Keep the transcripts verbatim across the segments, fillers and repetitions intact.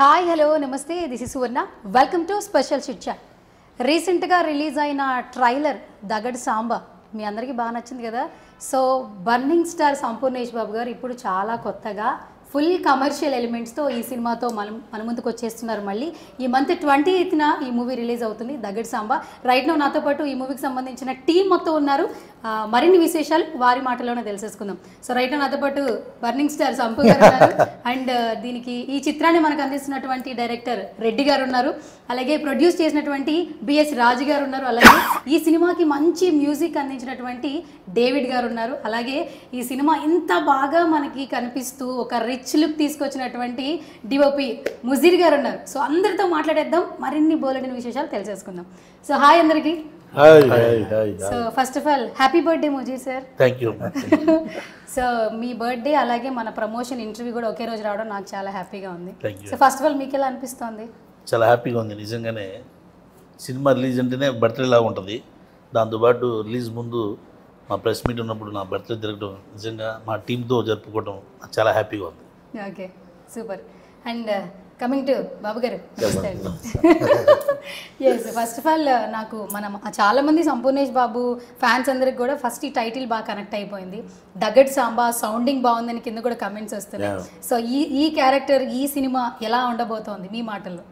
Hi hello namaste this is Suvarna welcome to special chit chat. రీసెంట్గా release అయిన trailer Dagad Samba మీ అందరికీ బాగా నచ్చింది కదా. So burning star Sampoornesh Babu garu ఇప్పుడు చాలా కొత్తగా ఫుల్ కమర్షియల్ ఎలిమెంట్స్తో ఈ సినిమాతో మనం మన ముందుకు వచ్చేస్తున్నారు. మళ్ళీ ఈ మంత్ ట్వంటీ ఎయిత్న ఈ మూవీ రిలీజ్ అవుతుంది దగడ్ సాంబా. రైట్ నో నాతో పాటు ఈ మూవీకి సంబంధించిన టీం మొత్తం ఉన్నారు. మరిన్ని విశేషాలు వారి మాటలోనే తెలిసేసుకుందాం. సో రైట్ నో నాతో పాటు బర్నింగ్ స్టార్ సంపూ గారు ఉన్నారు, అండ్ దీనికి ఈ చిత్రాన్ని మనకు అందిస్తున్నటువంటి డైరెక్టర్ రెడ్డి గారు ఉన్నారు, అలాగే ప్రొడ్యూస్ చేసినటువంటి బిఎస్ రాజు గారు ఉన్నారు, అలాగే ఈ సినిమాకి మంచి మ్యూజిక్ అందించినటువంటి డేవిడ్ గారు ఉన్నారు, అలాగే ఈ సినిమా ఇంత బాగా మనకి కనిపిస్తూ ఒక రిచ్ లుక్ తీసుకొచ్చినటువంటి డిఓపి ముజీర్ గారు ఉన్నారు. సో అందరితో మాట్లాడేద్దాం, మరిన్ని బోలెడిన విశేషాలు తెలిసేసుకుందాం. సో హాయ్ అందరికి. So first of all happy birthday Mujeer sir. Thank you. So మీ బర్త్డే అలాగే మన ప్రమోషన్ ఇంటర్వ్యూ కూడా ఒకే రోజు రావడం నాకు చాలా హ్యాపీగా ఉంది. Thank you. So first of all మీకు ఎలా అనిపిస్తుంది? చాలా హ్యాపీగా ఉంది నిజంగానే. సినిమా రిలీజ్ అంటేనే బర్త్డే లాగా ఉంటుంది. దాంతోపాటు రిలీజ్ ముందు మా ప్రెస్ మీట్ ఉన్నప్పుడు నా బర్త్డే జరగడం నిజంగా మా టీంతో జరుపుకోవడం చాలా హ్యాపీగా ఉంది. Okay super. And coming to Babu garu, yes first of all నాకు మనం చాలామంది సంపూర్ణేష్ బాబు ఫ్యాన్స్ అందరికి కూడా ఫస్ట్ ఈ టైటిల్ బాగా కనెక్ట్ అయిపోయింది. దగడ్ సాంబా సౌండింగ్ బాగుందని కింద కూడా కమెంట్స్ వస్తున్నాయి. సో ఈ ఈ క్యారెక్టర్ ఈ సినిమా ఎలా ఉండబోతోంది మీ మాటల్లో?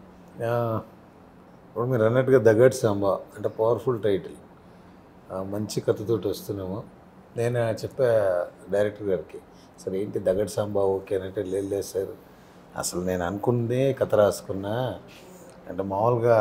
ఇప్పుడు మీరు అన్నట్టుగా దగడ్ సాంబా అంటే పవర్ఫుల్ టైటిల్, మంచి కథతోటి వస్తున్నాము. నేను చెప్పా డైరెక్టర్ గారికి, సరే ఏంటి దగడ్ సాంబా ఓకే అంటే లేదు సార్, అసలు నేను అనుకున్నదే కథ రాసుకున్నా అంటే మామూలుగా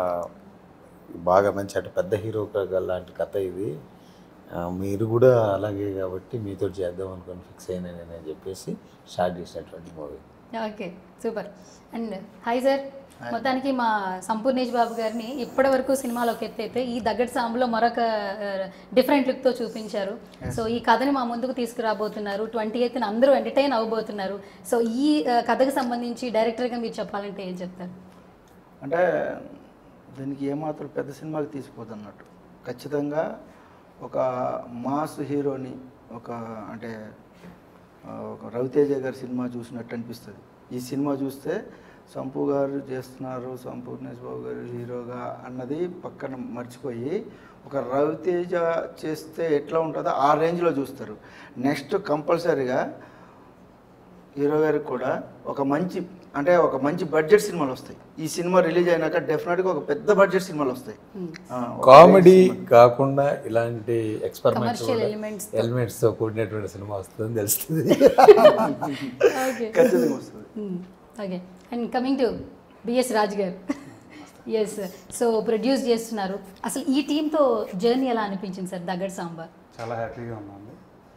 బాగా మంచి అంటే పెద్ద హీరో లాంటి కథ ఇది, మీరు కూడా అలాగే కాబట్టి మీతో చేద్దాం అనుకుని ఫిక్స్ అయినా నేను చెప్పేసి స్టార్ట్ చేసినటువంటి movie. Okay super. And hi sir. మొత్తానికి మా సంపూర్ణేష్ బాబు గారిని ఇప్పటి వరకు సినిమాలోకి ఎత్తైతే ఈ దగడ్ సాంబలో మరొక డిఫరెంట్ లుక్తో చూపించారు. సో ఈ కథని మా ముందుకు తీసుకురాబోతున్నారు. ట్వంటీ ఎయిత్న అందరూ ఎంటర్టైన్ అవ్వబోతున్నారు. సో ఈ కథకు సంబంధించి డైరెక్టర్గా మీరు చెప్పాలంటే ఏం చెప్తారు? అంటే దీనికి ఏమాత్రం పెద్ద సినిమాకి తీసిపోతున్నట్టు ఖచ్చితంగా ఒక మాస్ హీరోని ఒక అంటే ఒక రవితేజ గారి సినిమా చూసినట్టు అనిపిస్తుంది. ఈ సినిమా చూస్తే సంపూ గారు చేస్తున్నారు, సంపూర్ణేష్ బాబు గారు హీరోగా అన్నది పక్కన మర్చిపోయి ఒక రవితేజ చేస్తే ఎట్లా ఉంటుందో ఆ రేంజ్లో చూస్తారు. నెక్స్ట్ కంపల్సరీగా హీరో గారికి కూడా ఒక మంచి అంటే ఒక మంచి బడ్జెట్ సినిమాలు వస్తాయి. ఈ సినిమా రిలీజ్ అయినాక డెఫినెట్గా ఒక పెద్ద బడ్జెట్ సినిమాలు వస్తాయి. కామెడీ కాకుండా ఇలాంటి ఎక్స్పెరిమెంట్స్ ఎలిమెంట్స్తో కూడినటువంటి సినిమా వస్తుందని తెలుస్తుంది. ఖచ్చితంగా వస్తుంది. Okay. And coming to BS Raju garu, yes so produce చేస్తున్నారు. అసలు ఈ టీంతో జర్నీ ఎలా అనిపించింది సార్ దగడ్ సాంబా? చాలా హ్యాపీగా ఉన్నాను.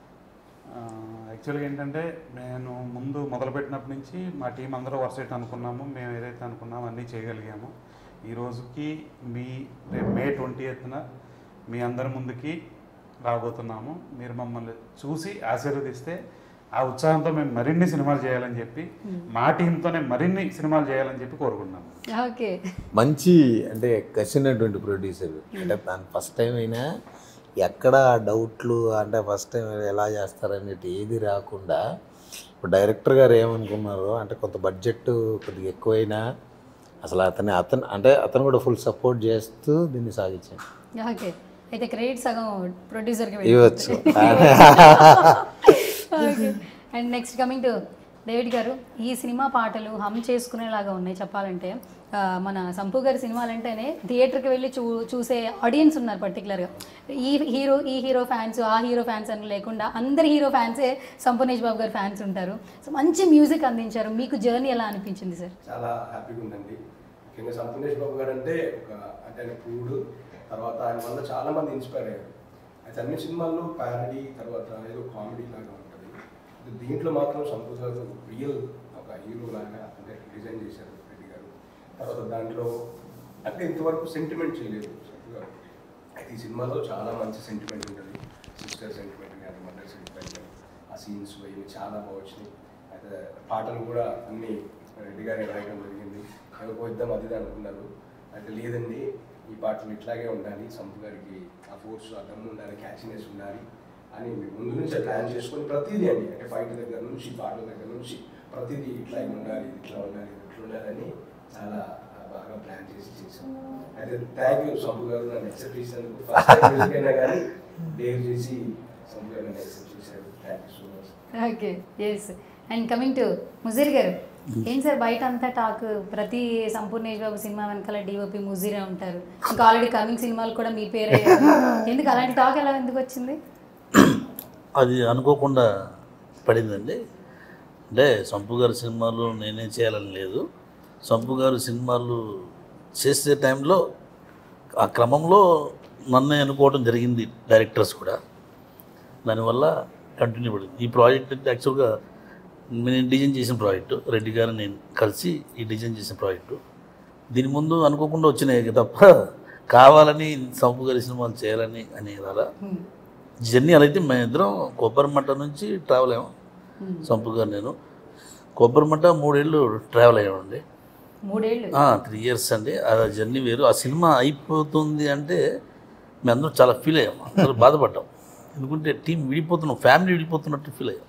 యాక్చువల్గా ఏంటంటే నేను ముందు మొదలుపెట్టినప్పటి నుంచి మా టీం అందరూ వర్సెట్ అనుకున్నాము, మేము ఏదైతే అనుకున్నామో అన్నీ చేయగలిగాము. ఈ రోజుకి మీ రేపు మే ట్వంటీ ఎయిత్న మీ అందరి ముందుకి రాబోతున్నాము. మీరు మమ్మల్ని చూసి ఆశీర్వదిస్తే ఆ ఉత్సాహంతో మేము మరిన్ని సినిమాలు చేయాలని చెప్పి మా టీంతోనే మరిన్ని సినిమాలు చేయాలని చెప్పి కోరుకుంటున్నాము. ఓకే. మంచి అంటే కసినటువంటి ప్రొడ్యూసర్ అంటే దాని ఫస్ట్ టైం అయినా ఎక్కడ డౌట్లు అంటే ఫస్ట్ టైం ఎలా చేస్తారనేది ఏది రాకుండా ఇప్పుడు డైరెక్టర్ గారు ఏమనుకున్నారో అంటే కొంత బడ్జెట్ కొద్దిగా ఎక్కువైనా అసలు అతని అతను అంటే అతను కూడా ఫుల్ సపోర్ట్ చేస్తూ దీన్ని సాగించాడు. ఓకే. అయితే క్రెడిట్ సగం ప్రొడ్యూసర్కి ఇవ్వచ్చు. Okay. And next coming to David garu, ఈ సినిమా పాటలు హమ్ చేసుకునేలాగా ఉన్నాయి చెప్పాలంటే. మన సంపూ గారి సినిమాలు అంటేనే థియేటర్కి వెళ్ళి చూ చూసే ఆడియన్స్ ఉన్నారు. పర్టికులర్గా ఈ హీరో ఈ హీరో ఫ్యాన్స్ ఆ హీరో ఫ్యాన్స్ అని లేకుండా అందరి హీరో ఫ్యాన్సే సంపూర్ణేష్ బాబు గారి ఫ్యాన్స్ ఉంటారు. సో మంచి మ్యూజిక్ అందించారు. మీకు జర్నీ ఎలా అనిపించింది సార్? చాలా హ్యాపీగా ఉందండి. ముఖ్యంగా సంపూర్ణేష్ బాబు గారు అంటే ఒక అంటే ఆయన ప్రూవ్డ్, తర్వాత ఆయన వల్ల చాలామంది ఇన్స్పైర్ అయ్యారు. అయితే అన్ని సినిమాల్లో ప్యారడీ తర్వాత ఏదో కామెడీ లాగా ఉంటుంది. దీంట్లో మాత్రం సంపూ గారు రియల్ ఒక హీరో లాగా అంటే డిజైన్ చేశారు రెడ్డి గారు. తర్వాత దాంట్లో అంటే ఇంతవరకు సెంటిమెంట్ చేయలేదు సంపూ గారు. అయితే ఈ సినిమాలో చాలా మంచి సెంటిమెంట్ ఉంటుంది. సిస్టర్ సెంటిమెంట్ కానీ మదర్ సెంటిమెంట్ కానీ ఆ సీన్స్ ఇవి చాలా బాగా వచ్చినాయి. అయితే పాటలు కూడా అన్నీ రెడ్డి గారే రాయడం జరిగింది. ఎవరికో ఇద్దాం అది అనుకున్నారు. అయితే లేదండి, ఈ పాటలు ఇట్లాగే ఉండాలి, సంపూ గారికి ఆ ఫోర్స్ ఆ దమ్ము ఉండాలి, క్యాచినెస్ ఉండాలి అని ముందు నుంచి ప్లాన్ చేసుకొని ప్రతిదీ అండి అంటే ఫైట్ దగ్గర నుంచి పాటల దగ్గర నుంచి ప్రతిదీ ఇట్లా ఉండాలి, ఇట్లా ఉండాలి, ఇట్లా ఎట్లుండాలని చాలా బాగా ప్లాన్ చేసి చేసాం. అయితే థ్యాంక్ యూ సంపు గారు నన్ను యాక్సెప్ట్ చేసినందుకు. ఫస్ట్ టైం మ్యూజిక్ అయినా కానీ డేర్ చేసి సంపు గారు నన్ను యాక్సెప్ట్ చేశారు. Thank you so much. Okay yes. And coming to Mujeer garu, ఏం సార్ బయట అంతా టాక్ ప్రతి సంపూర్ణేష్ బాబు సినిమా వెనకాల డిఓపి ముజీరే ఉంటారు, ఇంకా ఆల్రెడీ కమింగ్ సినిమాలు కూడా మీ పేరే, ఎందుకు అలాంటి టాక్ ఎలా ఎందుకు వచ్చింది? అది అనుకోకుండా పడిందండి. అంటే సంపు గారి సినిమాలు నేనే చేయాలని లేదు, సంపు గారు సినిమాలు చేసే టైంలో ఆ క్రమంలో నన్నే అనుకోవడం జరిగింది డైరెక్టర్స్ కూడా, దానివల్ల కంటిన్యూ పడింది. ఈ ప్రాజెక్ట్ అంటే యాక్చువల్గా నేను డిజైన్ చేసిన ప్రాజెక్టు, రెడ్డి గారు నేను కలిసి ఈ డిజైన్ చేసిన ప్రాజెక్టు. దీని ముందు అనుకోకుండా వచ్చినాయి తప్ప కావాలని సంపు గారి సినిమాలు చేయాలని అని అలా జర్నీ అలా అయితే మేము ఇద్దరం కొబ్బరిమట్ట నుంచి ట్రావెల్ అయ్యాము. సంపు గారు నేను కొబ్బరిమట్ట మూడేళ్ళు ట్రావెల్ అయ్యామండి. మూడేళ్ళు త్రీ ఇయర్స్ అండి. ఆ జర్నీ వేరు. ఆ సినిమా అయిపోతుంది అంటే మేము అందరం చాలా ఫీల్ అయ్యాం, అందరూ బాధపడ్డాం. ఎందుకంటే టీం విడిపోతున్నాం, ఫ్యామిలీ విడిపోతున్నట్టు ఫీల్ అయ్యాం.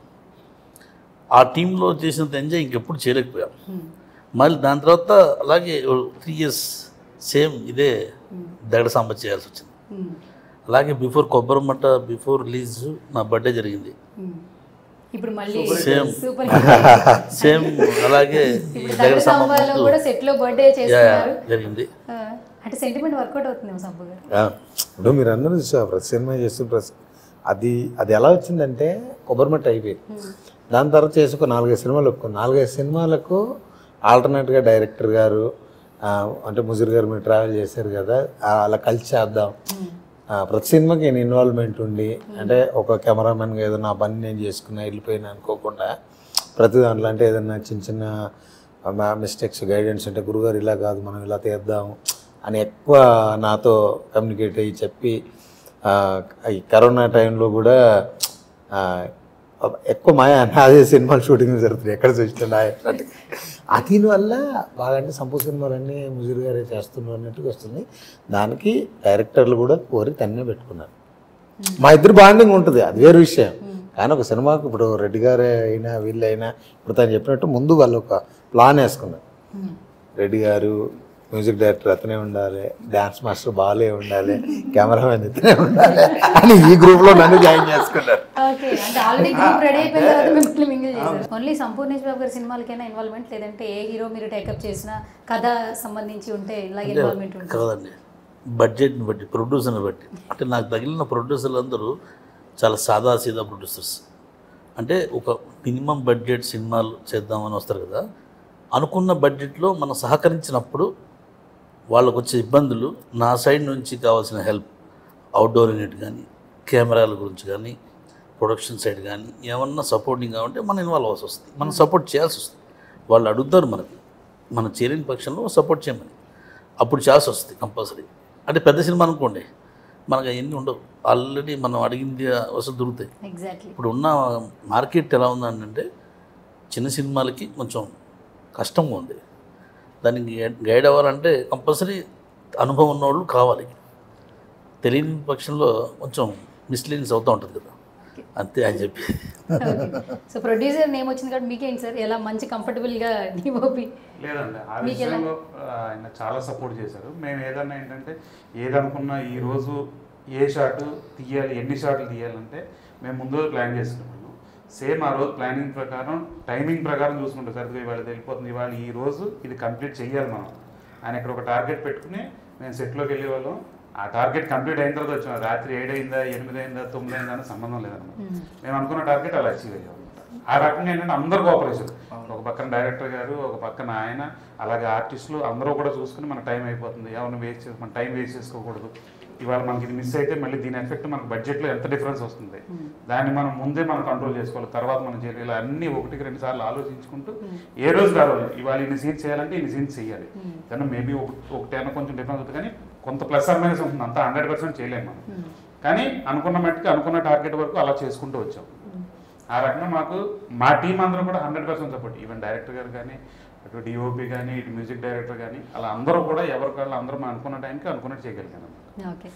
ఆ టీంలో చేసినంత ఎంజాయ్ ఇంకెప్పుడు చేయలేకపోయాం. మళ్ళీ దాని తర్వాత అలాగే త్రీ ఇయర్స్ సేమ్ ఇదే దగడ సాంబ చేయాల్సి వచ్చింది. అలాగే బిఫోర్ కొబ్బరిమట్ట బిఫోర్ రిలీజ్ నా బర్త్డే జరిగింది. ఇప్పుడు మళ్ళీ సేమ్ సూపర్ సేమ్ అలాగే దగడ సాంబ కూడా సెట్ లో బర్త్డే చేస్తున్నారు జరిగింది. అంటే సెంటిమెంట్ వర్కౌట్ అవుతుంది సంపు గారు. ఇప్పుడు మీరు అందరూ చూసారు ప్రతి సినిమా చేస్తూ ప్రతి అది అది ఎలా వచ్చిందంటే కొబ్బరిమట్ట అయిపోయింది. దాని తర్వాత చేసి ఒక నాలుగైదు సినిమాలు ఒప్పుకున్నాను. నాలుగైదు సినిమాలకు ఆల్టర్నేట్గా డైరెక్టర్ గారు అంటే ముజీర్ గారు మీరు ట్రావెల్ చేశారు కదా, అలా కలిసి చేద్దాం, ప్రతి సినిమాకి నేను ఇన్వాల్వ్మెంట్ ఉండి అంటే ఒక కెమెరామెన్గా ఏదో నా పని నేను చేసుకున్నా వెళ్ళిపోయినా అనుకోకుండా ప్రతి దాంట్లో అంటే ఏదన్నా చిన్న చిన్న మిస్టేక్స్ గైడెన్స్ అంటే గురుగారు ఇలా కాదు మనం ఇలా తీద్దాం అని ఎక్కువ నాతో కమ్యూనికేట్ అయ్యి చెప్పి ఈ కరోనా టైంలో కూడా ఎక్కువ మాయా అదే సినిమాలు షూటింగ్ జరుగుతున్నాయి ఎక్కడ చూస్తుండే ఆ దీనివల్ల బాగా అంటే సంపూ సినిమాలన్నీ ముజీర్ గారే చేస్తున్నారు అన్నట్టుగా వస్తుంది. దానికి డైరెక్టర్లు కూడా కోరి తన్నే పెట్టుకున్నారు. మా ఇద్దరు బాండింగ్ ఉంటుంది, అది వేరే విషయం. కానీ ఒక సినిమాకు ఇప్పుడు రెడ్డి గారే అయినా వీళ్ళైనా ఇప్పుడు తను చెప్పినట్టు ముందు వాళ్ళు ఒక ప్లాన్ వేసుకున్నారు. రెడ్డి గారు మ్యూజిక్ డైరెక్టర్ అతనే ఉండాలి, డ్యాన్స్ మాస్టర్ బాలే ఉండాలి, కెమెరామెన్ ఇతనే ఉండాలి అని ఈ గ్రూప్లో నన్ను జాయిన్ చేసుకున్నారు. ఓన్లీ సంపూర్ణేష్ బాబు గారి సినిమాలకైనా ఇన్వాల్వ్మెంట్, లేదంటే ఏ హీరో మీరు టేకప్ చేసినా కథ సంబంధించి ఉంటే ఇలా ఇన్వాల్వ్మెంట్ ఉంటుంది? కాదండి, బడ్జెట్ని బట్టి ప్రొడ్యూసర్ని బట్టి. అంటే నాకు తగిలిన ప్రొడ్యూసర్లు అందరూ చాలా సాదా సీదా ప్రొడ్యూసర్స్. అంటే ఒక మినిమం బడ్జెట్ సినిమాలు చేద్దామని వస్తారు కదా, అనుకున్న బడ్జెట్లో మనం సహకరించినప్పుడు వాళ్ళకు వచ్చే ఇబ్బందులు నా సైడ్ నుంచి కావాల్సిన హెల్ప్, అవుట్డోర్ యూనిట్ కానీ కెమెరాల గురించి కానీ ప్రొడక్షన్ సైడ్ కానీ ఏమన్నా సపోర్టింగ్ కావాలంటే మనం ఇన్వాల్వ్ అవ్వాల్సి వస్తుంది, మనం సపోర్ట్ చేయాల్సి వస్తుంది. వాళ్ళు అడుగుతారు మనకి, మనం చేయలేని పక్షంలో సపోర్ట్ చేయమని, అప్పుడు చేయాల్సి వస్తుంది కంపల్సరీ. అంటే పెద్ద సినిమా అనుకోండి మనకు అవన్నీ ఉండవు, ఆల్రెడీ మనం అడిగింది వసతి దొరుకుతాయి. ఇప్పుడు ఉన్న మార్కెట్ ఎలా ఉందంటే చిన్న సినిమాలకి కొంచెం కష్టంగా ఉంది. దానికి గైడ్ అవ్వాలంటే కంపల్సరీ అనుభవం ఉన్నవాళ్ళు కావాలి. తెలియని పక్షంలో కొంచెం మిస్లీడింగ్స్ అవుతూ ఉంటుంది కదా, అంతే అని చెప్పి. సో ప్రొడ్యూసర్ నేమ్ వచ్చింది కాబట్టి మీకేంటి సార్, ఎలా మంచి కంఫర్టబుల్గా డిఓపి? లేదండి, ఆ విషయంలో ఆయన చాలా సపోర్ట్ చేశారు. మేము ఏదన్నా ఏంటంటే ఏదనుకున్నా ఈరోజు ఏ షాటు తీయాలి, ఎన్ని షాట్లు తీయాలంటే మేము ముందు ప్లాన్ చేసుకున్నాము. సేమ్ ఆ రోజు ప్లానింగ్ ప్రకారం టైమింగ్ ప్రకారం చూసుకుంటాం. సరిగ్గా ఇవాళ వెళ్ళిపోతుంది, ఇవాళ ఈ రోజు ఇది కంప్లీట్ చేయాలి మనం. ఆయన ఇక్కడ ఒక టార్గెట్ పెట్టుకుని మేము సెట్లోకి వెళ్ళే వాళ్ళం. ఆ టార్గెట్ కంప్లీట్ అయిన తర్వాత వచ్చిన రాత్రి ఏడైందా ఎనిమిది అయిందా తొమ్మిది అయిందా అని సంబంధం లేదన్నమాట. మేము అనుకున్న టార్గెట్ అలా అచీవ్ అయ్యాం. ఆ రకంగా ఏంటంటే అందరూ కోఆపరేషన్, ఒక పక్కన డైరెక్టర్ గారు, ఒక పక్కన ఆయన, అలాగే ఆర్టిస్టులు అందరూ కూడా చూసుకుని మన టైం అయిపోతుంది, ఎవరిని వేస్ట్ చేసి మన టైం వేస్ట్ చేసుకోకూడదు. ఇవాళ మనకి ఇది మిస్ అయితే మళ్ళీ దీని ఎఫెక్ట్ మనకు బడ్జెట్లో ఎంత డిఫరెన్స్ వస్తుంది, దాన్ని మనం ముందే మనం కంట్రోల్ చేసుకోవాలి, తర్వాత మనం చేయాలి. ఇలా అన్ని ఒకటికి రెండు సార్లు ఆలోచించుకుంటూ ఏ రోజు కావాలి ఇవాళ ఇన్ని సీన్స్ చేయాలంటే ఇన్ని సీన్స్ చేయాలి. కానీ మేబీ ఒకటైనా కొంచెం డిఫరెన్స్ అవుతుంది, కానీ కొంత ప్లస్ ఆర్ మైనస్ ఉంటుంది, అంతా హండ్రెడ్ పర్సెంట్ చేయలేము మనం. కానీ అనుకున్న మట్టుకు అనుకున్న టార్గెట్ వరకు అలా చేసుకుంటూ వచ్చాం. ఆ రకంగా మాకు మా టీం అందరూ కూడా hundred percent support. Even director garu కానీ, అటు డిఓపి కానీ, ఇటు మ్యూజిక్ డైరెక్టర్ కానీ, అలా అందరూ కూడా ఎవరికాళ్ళు అందరూ మనం అనుకున్న టైంకి అనుకున్నట్టు చేయగలిగాను. ఓకే,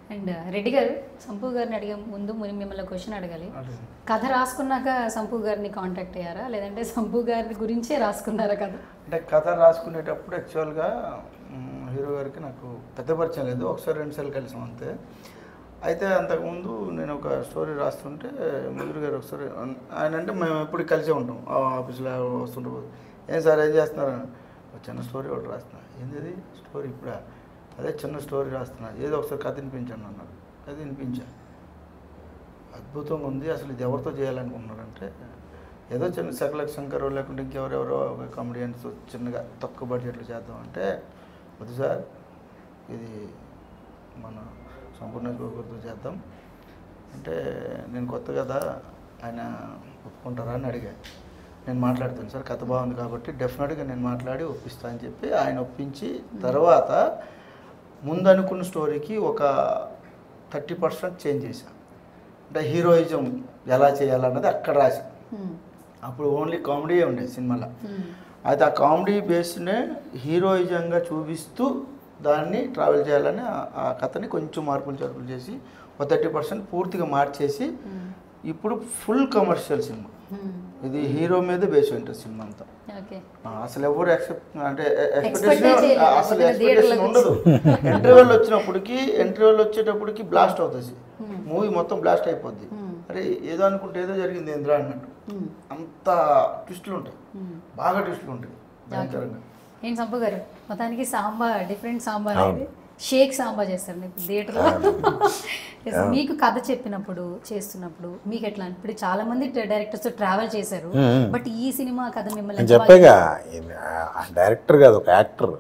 అండ్ రెడ్డి గారు సంపూ గారిని అడిగే ముందు ముని మిమ్మల్ని క్వశ్చన్ అడగాలి. కథ రాసుకున్నాక సంపూ గారిని కాంటాక్ట్ అయ్యారా లేదంటే సంపూ గారి గురించే రాసుకున్నారా కథ? అంటే కథ రాసుకునేటప్పుడు యాక్చువల్గా హీరో గారికి నాకు పెద్ద పరిచయం లేదు, ఒకసారి రెండు సార్లు కలిసాం అంతే. అయితే అంతకుముందు నేను ఒక స్టోరీ రాస్తుంటే ముదురు గారు ఒకసారి ఆయన అంటే మేము ఎప్పుడు కలిసే ఉంటాం ఆఫీస్లో వస్తుంటే, ఏం సార్ ఏం చేస్తున్నారు? చిన్న స్టోరీ ఒకటి రాస్తున్నా. ఏంది స్టోరీ? ఇప్పుడు అదే చిన్న స్టోరీ రాస్తున్నా, ఏదో ఒకసారి కథ వినిపించాను అన్నారు. కథ వినిపించా, అద్భుతంగా ఉంది, అసలు ఇది ఎవరితో చేయాలనుకుంటున్నారంటే ఏదో చిన్న సకలక్ శంకర్ లేకుంటే ఇంకెవరెవరో ఒక కామెడియన్స్ చిన్నగా తక్కువ బడ్జెట్లు చేద్దామంటే, వద్దు సార్ ఇది మన సంపూర్ణేష్ బాబు గారితో చేద్దాం అంటే, నేను కొత్త కదా ఆయన ఒప్పుకుంటారా అని అడిగాను. నేను మాట్లాడుతాను సార్, కథ బాగుంది కాబట్టి డెఫినెట్గా నేను మాట్లాడి ఒప్పిస్తాను అని చెప్పి ఆయన ఒప్పించి, తర్వాత ముందు అనుకున్న స్టోరీకి ఒక థర్టీ పర్సెంట్ చేంజ్ చేశాను. అంటే హీరోయిజం ఎలా చేయాలన్నది అక్కడ రాశాను. అప్పుడు ఓన్లీ కామెడీ ఉండేది సినిమాలో. అయితే ఆ కామెడీ బేస్నే హీరోయిజంగా చూపిస్తూ దాన్ని ట్రావెల్ చేయాలని ఆ కథని కొంచెం మార్పులు చేర్పులు చేసి ఒక థర్టీ పర్సెంట్ పూర్తిగా మార్చేసి ఇప్పుడు ఫుల్ కమర్షియల్ సినిమా. ఇది హీరో మీద బేస్ ఉంటుంది సినిమా అంతా. అసలు ఎవరు ఎక్సెప్ట్ అంటే ఎక్స్పెక్టేషన్ అసలు ఎక్స్పెక్టేషన్ ఉండదు. ఇంటర్వెల్ వచ్చినప్పటికి ఇంటర్వెల్ వచ్చేటప్పటికి బ్లాస్ట్ అవుతుంది, మూవీ మొత్తం బ్లాస్ట్ అయిపోద్ది. అరే ఏదో అనుకుంటే ఏదో జరిగింది ఏంద్రా అన్నట్టు అంత ట్విస్టులు ఉంటాయి, బాగా ట్విస్టులు ఉంటాయి భయంకరంగా. ఏంటి సంపూ గారు, మొత్తానికి సాంబా డిఫరెంట్ సాంబా అనేది షేక్ సాంబా చేస్తారు మీకు థియేటర్లో. మీకు కథ చెప్పినప్పుడు చేస్తున్నప్పుడు మీకు ఎట్లా? ఇప్పుడు చాలా మంది డైరెక్టర్స్ ట్రావెల్ చేశారు, బట్ ఈ సినిమా కథ మిమ్మల్ని చెప్పాగా డైరెక్టర్ కాదు ఒక యాక్టర్.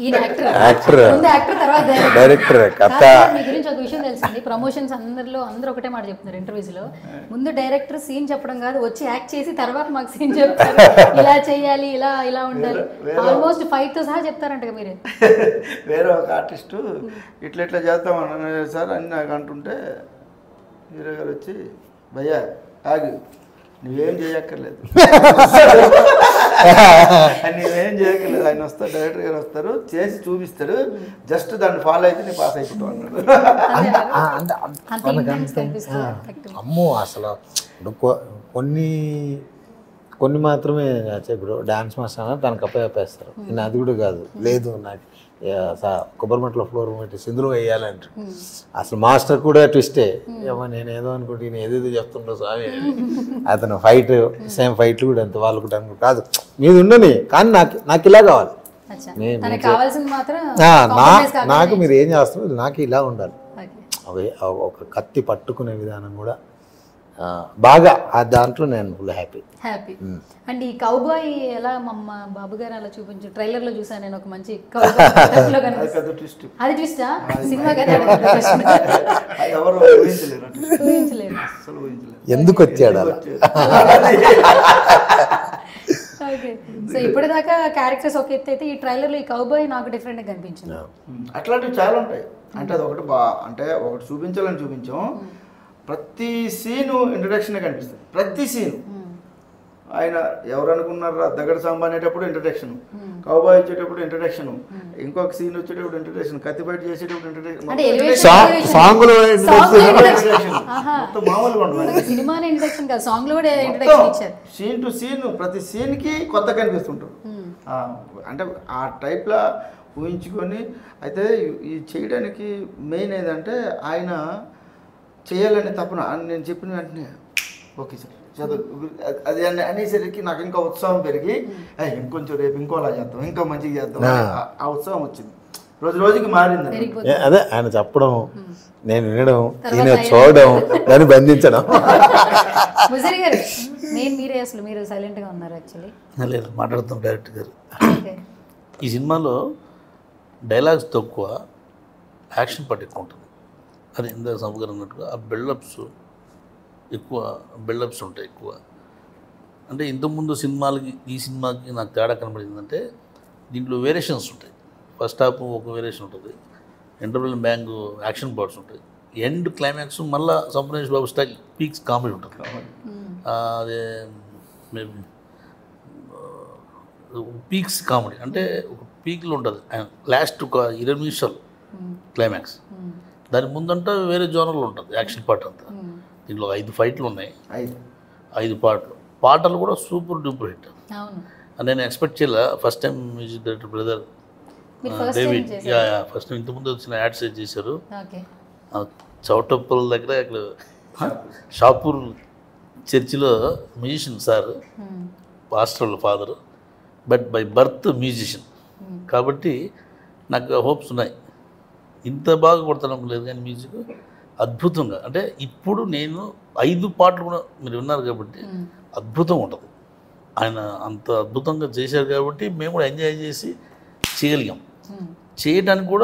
డైరెక్టర్ కథ మీ గురించి ఒక విషయం తెలిసింది, ప్రమోషన్స్ అందరిలో అందరూ ఒకటే మాట చెప్తున్నారు ఇంటర్వ్యూస్ లో, ముందు డైరెక్టర్ సీన్ చెప్పడం కాదు వచ్చి యాక్ట్ చేసి తర్వాత మాకు సీన్ చెప్తారు, ఇలా చేయాలి ఇలా ఇలా ఉండాలి, ఆల్మోస్ట్ ఫైట్ తో సహా చెప్తారంట మీరే. వేరే ఒక ఆర్టిస్టు ఇట్లా ఇట్లా చేద్దామని సార్ అని నాకు అంటుంటే హీరో గారు వచ్చి భయ్యా ఆగు నువ్వేం చేయక్కర్లేదు నువ్వేం చేయక్కర్లేదు, ఆయన వస్తారు డైరెక్టర్ గారు వస్తారు చేసి చూపిస్తారు, జస్ట్ దాన్ని ఫాలో అయితే నేను పాస్ అయిపోతావు అన్నాడు. అమ్మో అసలు కొన్ని కొన్ని మాత్రమే ఇప్పుడు డాన్స్ మాస్టర్ అన్న తనకు అప్పేస్తారు, నేను అది కూడా కాదు లేదు నాకు కొబ్బరిమట్లో ఫ్లోర్ పెట్టి సింధులు వేయాలంట. అసలు మాస్టర్ కూడా ట్విస్టే, ఏమో నేను ఏదో అనుకుంటే నేను ఏదేదో చెప్తుంటా స్వామి, అతను ఫైట్ సేమ్ ఫైట్లు కూడా అంత వాళ్ళు కూడా అనుకుంటా కాదు మీది ఉండని, కానీ నాకు నాకు ఇలా కావాలి, నాకు మీరు ఏం చేస్తున్నారు నాకు ఇలా ఉండాలి. అవి ఒక కత్తి పట్టుకునే విధానం కూడా బాగా దాంట్లో నేను ఫుల్ హ్యాపీ హ్యాపీ. అండ్ ఈ కౌబాయ్ ఎలా మా బాబు గారు అలా చూపించు ట్రైలర్ లో చూసాను నేను, ఒక మంచి అది ట్విస్టా సినిమా ఎందుకు వచ్చాడు అలా. ఓకే, సో ఇప్పటిదాకా క్యారెక్టర్స్ ఒక ఎత్తు అయితే ఈ ట్రైలర్ లో ఈ కౌబాయ్ నాకు డిఫరెంట్ గా కనిపించింది. అట్లాంటివి చాలా ఉంటాయి, అంటే అది ఒకటి బా అంటే ఒకటి చూపించాలని చూపించాం, ప్రతి సీను ఇంట్రడక్షన్ కనిపిస్తుంది, ప్రతి సీను. ఆయన ఎవరు అనుకున్నారా దగడ్ సాంబా అనేటప్పుడు ఇంట్రడక్షన్, కౌబాయ్ వచ్చేటప్పుడు ఇంట్రడక్షన్, ఇంకొక సీన్ వచ్చేటప్పుడు ఇంట్రడక్షన్, కత్తి బయట చేసేటప్పుడు ఇంట్రడక్షన్, సీన్ టు సీన్ ప్రతి సీన్ కి కొత్త కనిపిస్తుంటారు. అంటే ఆ టైప్లా ఊహించుకొని అయితే ఈ చేయడానికి మెయిన్ ఏదంటే ఆయన చేయాలని తపన నేను చెప్పిన వెంటనే ఓకే సార్ చదువు అది అనేసరికి నాకు ఇంకా ఉత్సాహం పెరిగి ఇంకొంచెం రేపు ఇంకోలా చేద్దాం ఇంకా మంచిగా చేద్దాం ఆ ఉత్సాహం వచ్చింది, రోజు రోజుకి మారింది. అదే ఆయన చెప్పడం నేను వినడం ఈయన చూడడం దాన్ని బంధించడం. నేను మీరే అసలు మీరు సైలెంట్గా ఉన్నారు యాక్చువల్లీ. లేదు మాట్లాడుతాం డైరెక్టర్ గారు. ఈ సినిమాలో డైలాగ్స్ తక్కువ, యాక్షన్ పార్ట్ ఎక్కువ ఉంటుంది. అది ఇందాక సంపూర్ణ అన్నట్టుగా ఆ బిల్డప్స్ ఎక్కువ బిల్డప్స్ ఉంటాయి ఎక్కువ. అంటే ఇంతకుముందు సినిమాలకి ఈ సినిమాకి నాకు తేడా కనబడిందంటే దీంట్లో వేరియేషన్స్ ఉంటాయి. ఫస్ట్ హాఫ్ ఒక వేరియేషన్ ఉంటుంది, ఇంటర్వెల్ బ్యాంక్ యాక్షన్ పార్ట్స్ ఉంటాయి, ఎండ్ క్లైమాక్స్ మళ్ళీ Sampoornesh Babu style peaks comedy ఉంటుంది. అదే పీక్స్ కామెడీ అంటే ఒక పీక్లో ఉంటుంది, లాస్ట్ ఒక ఇరవై నిమిషాలు క్లైమాక్స్ దాని ముందంతా వేరే జోనర్లో ఉంటుంది యాక్షన్ పార్ట్ అంతా. దీంట్లో ఐదు ఫైట్లు ఉన్నాయి, ఐదు ఐదు పాటలు. పాటలు కూడా సూపర్ డూపర్ హిట్. అవును. నేను ఎక్స్పెక్ట్ చేయలే. First time music director brother మీరు ఫస్ట్ టైం డేవిడ్ చేశారు. ఫస్ట్ టైం ఇంతకుముందు వచ్చిన యాడ్స్ చేశారు. ఓకే. చౌటప్పల దగ్గర ఇక్కడ షాపూర్ చర్చిలో musician sir, pastor father, but by birth musician కాబట్టి నాకు హోప్స్ ఉన్నాయి. ఇంత బాగా కొడతాను లేదు కానీ మ్యూజిక్ అద్భుతంగా. అంటే ఇప్పుడు నేను ఐదు పాటలు కూడా మీరు విన్నారు కాబట్టి అద్భుతంగా ఉంటుంది. ఆయన అంత అద్భుతంగా చేశారు కాబట్టి మేము కూడా ఎంజాయ్ చేసి చేయగలిగాం. చేయడానికి కూడా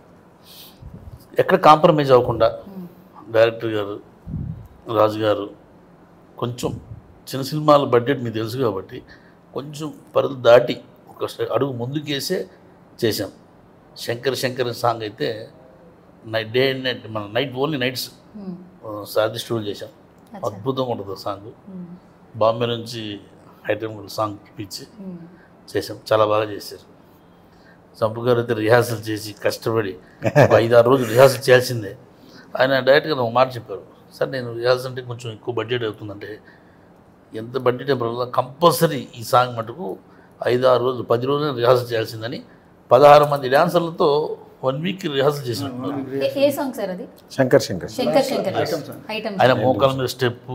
ఎక్కడ కాంప్రమైజ్ అవ్వకుండా డైరెక్టర్ గారు, రాజు గారు కొంచెం చిన్న సినిమాల బడ్జెట్ మీకు తెలుసు కాబట్టి కొంచెం పరిధి దాటి ఒక అడుగు ముందుకేసే చేశాం. శంకర్ శంకర్ సాంగ్ అయితే నైట్ డే అండ్ నైట్ మన night only nights Sarathi studio చేశాం. అద్భుతంగా ఉంటుంది సాంగ్. బాంబే నుంచి హైదరాబాద్ సాంగ్ పిచ్చి చేసాం, చాలా బాగా చేశారు. సంపు గారు అయితే రిహార్సల్ చేసి కష్టపడి ఒక ఐదు ఆరు రోజులు రిహార్సల్ చేయాల్సిందే. ఆయన డైరెక్ట్గా ఒక మాట చెప్పారు, సార్ నేను రిహార్సల్ అంటే కొంచెం ఎక్కువ బడ్జెట్ అవుతుందంటే, ఎంత బడ్జెట్ అయినా కంపల్సరీ ఈ సాంగ్ మటుకు ఐదు ఆరు రోజులు పది రోజులు రిహార్సల్ చేయాల్సిందని పదహారు మంది డాన్సర్లతో వన్ వీక్ రిహార్సల్ చేసినట్టున్నారు. ఏ సాంగ్ సార్ అది? శంకర్ శంకర్ శంకర్ శంకర్ ఐటమ్. ఆయన మోకాల మీద స్టెప్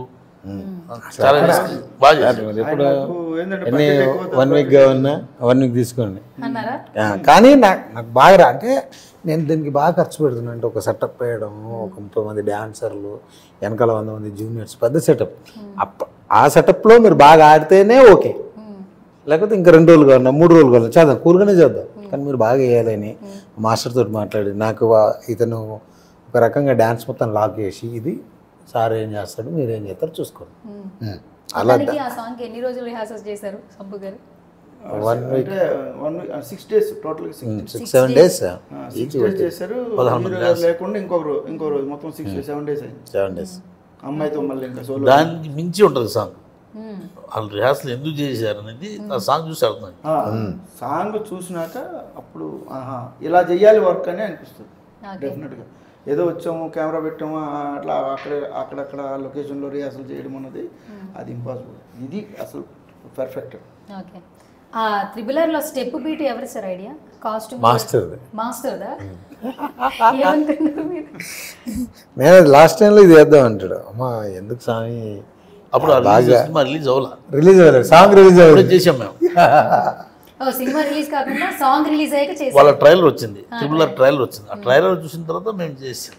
చాలా బాగా చేశారు. ఎప్పుడు ఏంటంటే ఎన్ని వన్ వీక్గా ఉన్నా వన్ వీక్ తీసుకోండి అన్నారా? కానీ నాకు నాకు బాగా రా అంటే నేను దీనికి బాగా ఖర్చు పెడుతున్నా. అంటే ఒక సెటప్ వేయడం, ఒక ముప్పై మంది డాన్సర్లు, వెనకాల వంద మంది జూనియర్స్, పెద్ద సెటప్. అప్ప ఆ సెటప్లో మీరు బాగా ఆడితేనే ఓకే, లేకపోతే ఇంకా రెండు రోజులు కావాలి, మూడు రోజులు కావాలి, చేద్దాం, కూల్గానే చేద్దాం. కానీ మీరు బాగా వేయాలని మాస్టర్ తోటి మాట్లాడి నాకు ఇతను ఒక రకంగా డ్యాన్స్ మొత్తం లాక్ చేసి ఇది సార్ ఏం చేస్తాడు మీరు ఏం చేస్తారు చూసుకోండి. అలా ఆ సాంగ్ ఎన్ని రోజులు రిహార్సల్ చేశారు Sampu garu? One week one week six days టోటల్గా six six seven days six days చేశారు. లేకుండా ఇంకొక రోజు ఇంకో రోజు మొత్తం సిక్స్ సెవెన్ డేస్ అయింది. సెవెన్ డేస్ అమ్మాయితో మళ్ళీ ఇంకా సోలో. దానికి మించి ఉంటుంది సాంగ్. వాళ్ళు రిహార్సల్ ఎందుకు చేశారు అనేది ఆ సాంగ్ చూసి అర్థం. సాంగ్ చూసినాక అప్పుడు ఆహా ఇలా చెయ్యాలి వర్క్ అని అనిపిస్తుంది డెఫినెట్గా. ఏదో వచ్చాము కెమెరా పెట్టాము అట్లా అక్కడ అక్కడక్కడ లొకేషన్లో రిహార్సల్ చేయడం అన్నది అది ఇంపాసిబుల్. ఇది అసలు పర్ఫెక్ట్. ఓకే. ఆ త్రిబుల్ ఆర్లో స్టెప్ బీట్ ఎవరు సార్ ఐడియా? కాస్ట్యూమ్ మాస్టర్ మాస్టర్దా? ఏమనుకున్నారు మీరు? నేను లాస్ట్ టైంలో ఇది వేద్దాం అంటాడు. అమ్మా ఎందుకు స్వామి అప్పుడు సినిమా రిలీజ్ అవ్వాల, రిలీజ్ అవ్వలేదు, సాంగ్ రిలీజ్ అవ్వలేదు చేసాం మేము. సినిమా రిలీజ్ కాకుండా సాంగ్ రిలీజ్ అయ్యాక చేసాం. వాళ్ళ ట్రైలర్ వచ్చింది, ట్రిపుల్ ఆర్ ట్రైలర్ వచ్చింది. ఆ ట్రైలర్ చూసిన తర్వాత మేము చేసాం.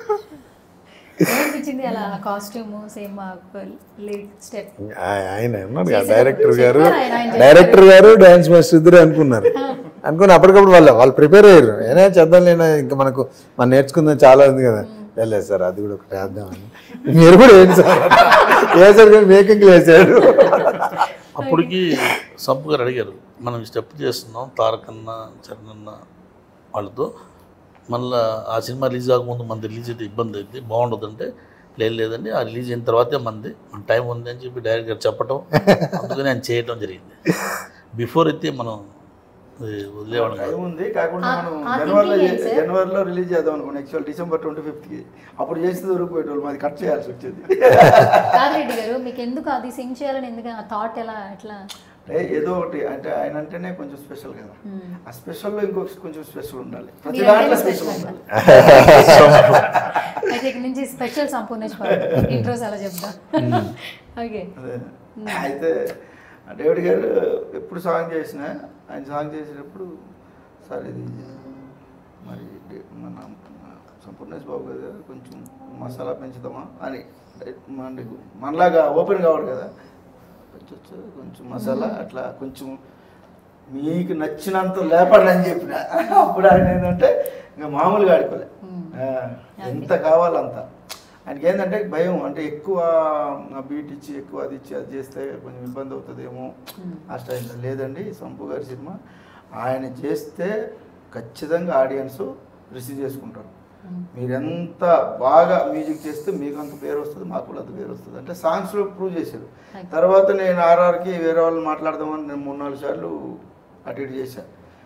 ఏమనిపించింది అలా కాస్ట్యూమ్ సేమ్ స్టెప్? ఆయన ఉన్నారు డైరెక్టర్ గారు, డైరెక్టర్ గారు డాన్స్ మాస్టర్ ఇద్దరు అనుకున్నారు. అనుకుని అప్పటికప్పుడు వాళ్ళు వాళ్ళు ప్రిపేర్ అయ్యారు. ఏనా చేద్దాం లేనా ఇంకా మనకు మనం నేర్చుకుందాం చాలా ఉంది కదా. లేదు సార్ అది కూడా ఒకటి వేద్దామని. మీరు కూడా ఏంటి సార్ వేసారు కానీ మేకింగ్ వేసారు. అప్పటికి సంపు గారు అడిగారు, మనం స్టెప్ చేస్తున్నాం తారకన్న చరణన్న వాళ్ళతో, మళ్ళీ ఆ సినిమా రిలీజ్ కాకముందు మన రిలీజ్ అయితే ఇబ్బంది అయితే బాగుండదు అంటే, లేదు లేదండి ఆ రిలీజ్ అయిన తర్వాతే మంది మన టైం ఉంది అని చెప్పి డైరెక్ట్ గారు చెప్పటం, అందుకని ఆయన చేయటం జరిగింది. బిఫోర్ అయితే మనం వదిలేవాడు టైం ఉంది. కాకుండా మనం జనవరిలో జనవరిలో రిలీజ్ చేద్దాం అనుకోండి. యాక్చువల్ డిసెంబర్ ట్వంటీ ఫిఫ్త్కి అప్పుడు చేస్తే దొరికిపోయేటోళ్ళు, మాది కట్ చేయాల్సి వచ్చేది. కాదిరెడ్డి గారు మీకు ఎందుకు అది సింగ్ చేయాలని ఎందుకు ఆ థాట్ ఎలా ఎట్లా? అంటే ఏదో ఒకటి అంటే ఆయన అంటేనే కొంచెం స్పెషల్ కదా. ఆ స్పెషల్లో ఇంకొక కొంచెం స్పెషల్ ఉండాలి, ప్రతి దాంట్లో స్పెషల్ ఉండాలి. అయితే ఇక్కడ నుంచి స్పెషల్ సంపూర్ణేష్ బాబు ఇంట్రోస్ అలా చెప్తా. ఓకే. అయితే డేవిడ్ గారు ఎప్పుడు సాంగ్ చేసినా ఆయన సాంగ్ చేసేటప్పుడు సార్ ఇది మరి మన సంపూర్ణేష్ బాబు కదా కొంచెం మసాలా పెంచుదామా అని, మనలాగా ఓపెన్ కావడు కదా, పెంచవచ్చు కొంచెం మసాలా అట్లా కొంచెం మీకు నచ్చినంత లేపండి అని చెప్పిన. అప్పుడు ఆయన ఏంటంటే ఇంకా మామూలుగా ఆడుకోలే, ఎంత కావాలంత. ఆయనకి ఏంటంటే భయం, అంటే ఎక్కువ బీట్ ఇచ్చి ఎక్కువ అది ఇచ్చి అది చేస్తే కొంచెం ఇబ్బంది అవుతుందేమో ఆ స్టైల్లో. లేదండి సంపు గారి సినిమా ఆయన చేస్తే ఖచ్చితంగా ఆడియన్స్ రిసీవ్ చేసుకుంటారు. మీరు ఎంత బాగా మ్యూజిక్ చేస్తే మీకు అంత పేరు వస్తుంది, మాకు కూడా అంత పేరు వస్తుంది అంటే సాంగ్స్లో ప్రూవ్ చేశారు. తర్వాత నేను ఆర్ఆర్కి వేరే వాళ్ళు మాట్లాడదామని నేను మూడు నాలుగు సార్లు అటు ఇటు చేశాను.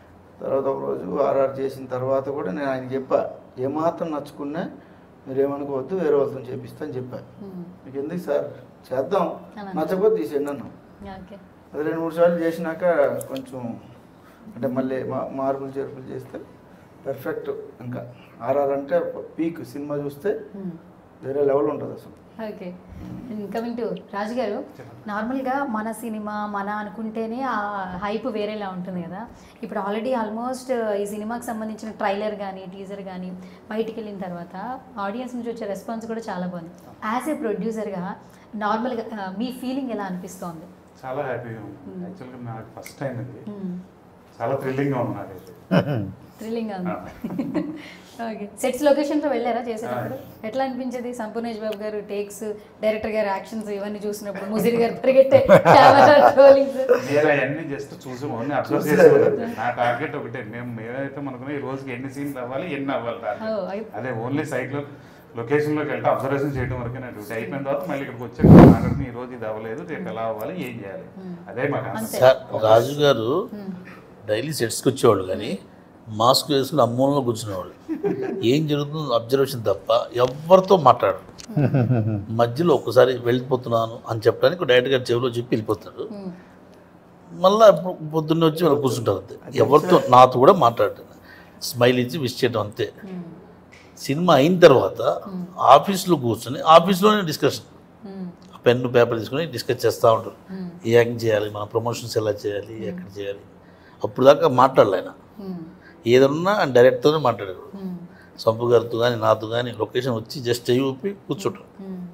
తర్వాత ఒక రోజు ఆర్ఆర్ చేసిన తర్వాత కూడా నేను ఆయన చెప్పా, ఏమాత్రం నచ్చుకున్నా మీరు ఏమనుకోవద్దు, వేరే వాళ్ళతో చేపిస్తా అని చెప్పాను. మీకు ఎందుకు సార్ చేద్దాం, నచ్చకపోతే తీసేయండి అన్నాం. అది రెండు మూడు సార్లు చేసినాక కొంచెం అంటే మళ్ళీ మా మార్పులు చేర్పులు చేస్తే పర్ఫెక్ట్. ఇంకా ఆర్ఆర్ అంటే పీక్, సినిమా చూస్తే వేరే లెవెల్ ఉంటుంది అసలు. ఓకే, కమింగ్ టు రాజు గారు, నార్మల్గా మన సినిమా మన అనుకుంటేనే ఆ హైప్ వేరేలా ఉంటుంది కదా. ఇప్పుడు ఆల్రెడీ ఆల్మోస్ట్ ఈ సినిమాకి సంబంధించిన ట్రైలర్ కానీ టీజర్ కానీ బయటికి వెళ్ళిన తర్వాత ఆడియన్స్ నుంచి వచ్చే రెస్పాన్స్ కూడా చాలా బాగుంది. యాజ్ ఏ ప్రొడ్యూసర్గా నార్మల్గా మీ ఫీలింగ్ ఎలా అనిపిస్తోంది? చాలా హ్యాపీగా ఉంది. యాక్చువల్గా నాకు ఫస్ట్ టైం ఇది, చాలా థ్రిల్లింగ్గా ఉంది నాకైతే. థ్రిల్లింగ్గా ఉంది. ఓకే, సెట్స్ లొకేషన్లో వెళ్ళారా చేసేటప్పుడు? ఎట్లా అనిపించేది? సంపూర్ణేష్ బాబు గారు టేక్స్, డైరెక్టర్ గారు యాక్షన్స్ ఇవన్నీ చూసినప్పుడు, ముజీర్ గారు పరిగెట్టే కెమెరా ట్రోలింగ్స్ అవన్నీ జస్ట్ చూసి ఓన్లీ అబ్జర్వ్ చేసేవాళ్ళు. నా టార్గెట్ ఒకటే, మేము మేమైతే మనకున్న ఈ రోజుకి ఎన్ని సీన్లు అవ్వాలి, ఎన్ని అవ్వాలి, అదే ఓన్లీ సైట్లో లొకేషన్లోకి వెళ్తే అబ్జర్వేషన్ చేయడం వరకే నా డ్యూటీ. అయిపోయిన తర్వాత మళ్ళీ ఇక్కడికి వచ్చాక మాట్లాడుకుని ఈ రోజు ఇది అవ్వలేదు, రేపు ఎలా అవ్వాలి, ఏం చేయాలి, అదే మాకు. రాజు గారు డైలీ సెట్స్కి వచ్చేవాళ్ళు, కానీ మాస్క్ వేసుకుని అమ్మూలలో కూర్చునేవాళ్ళు. ఏం జరుగుతుందో అబ్జర్వేషన్ తప్ప ఎవరితో మాట్లాడరు. మధ్యలో ఒక్కసారి వెళ్ళిపోతున్నాను అని చెప్పడానికి డైరెక్టర్ గారు చెవిలో చెప్పి వెళ్ళిపోతాడు. మళ్ళీ పొద్దున్నే వచ్చి వాళ్ళు కూర్చుంటారు అంతే. ఎవరితో నాతో కూడా మాట్లాడతాను, స్మైల్ ఇచ్చి విష్ చేయడం అంతే. సినిమా అయిన తర్వాత ఆఫీస్లో కూర్చొని ఆఫీస్లోనే డిస్కషన్, పెన్ను పేపర్ తీసుకొని డిస్కస్ చేస్తూ ఉంటారు. ఏ యాక్టింగ్ చేయాలి, మన ప్రమోషన్స్ ఎలా చేయాలి, ఎక్కడ చేయాలి. అప్పుడు దాకా మాట్లాడలే ఆయన. ఏదన్నా ఆయన డైరెక్ట్తోనే మాట్లాడారు. సంపు గారితో కానీ నాతో కానీ లొకేషన్ వచ్చి జస్ట్ చెయ్యి ఊపి కూర్చుంటారు.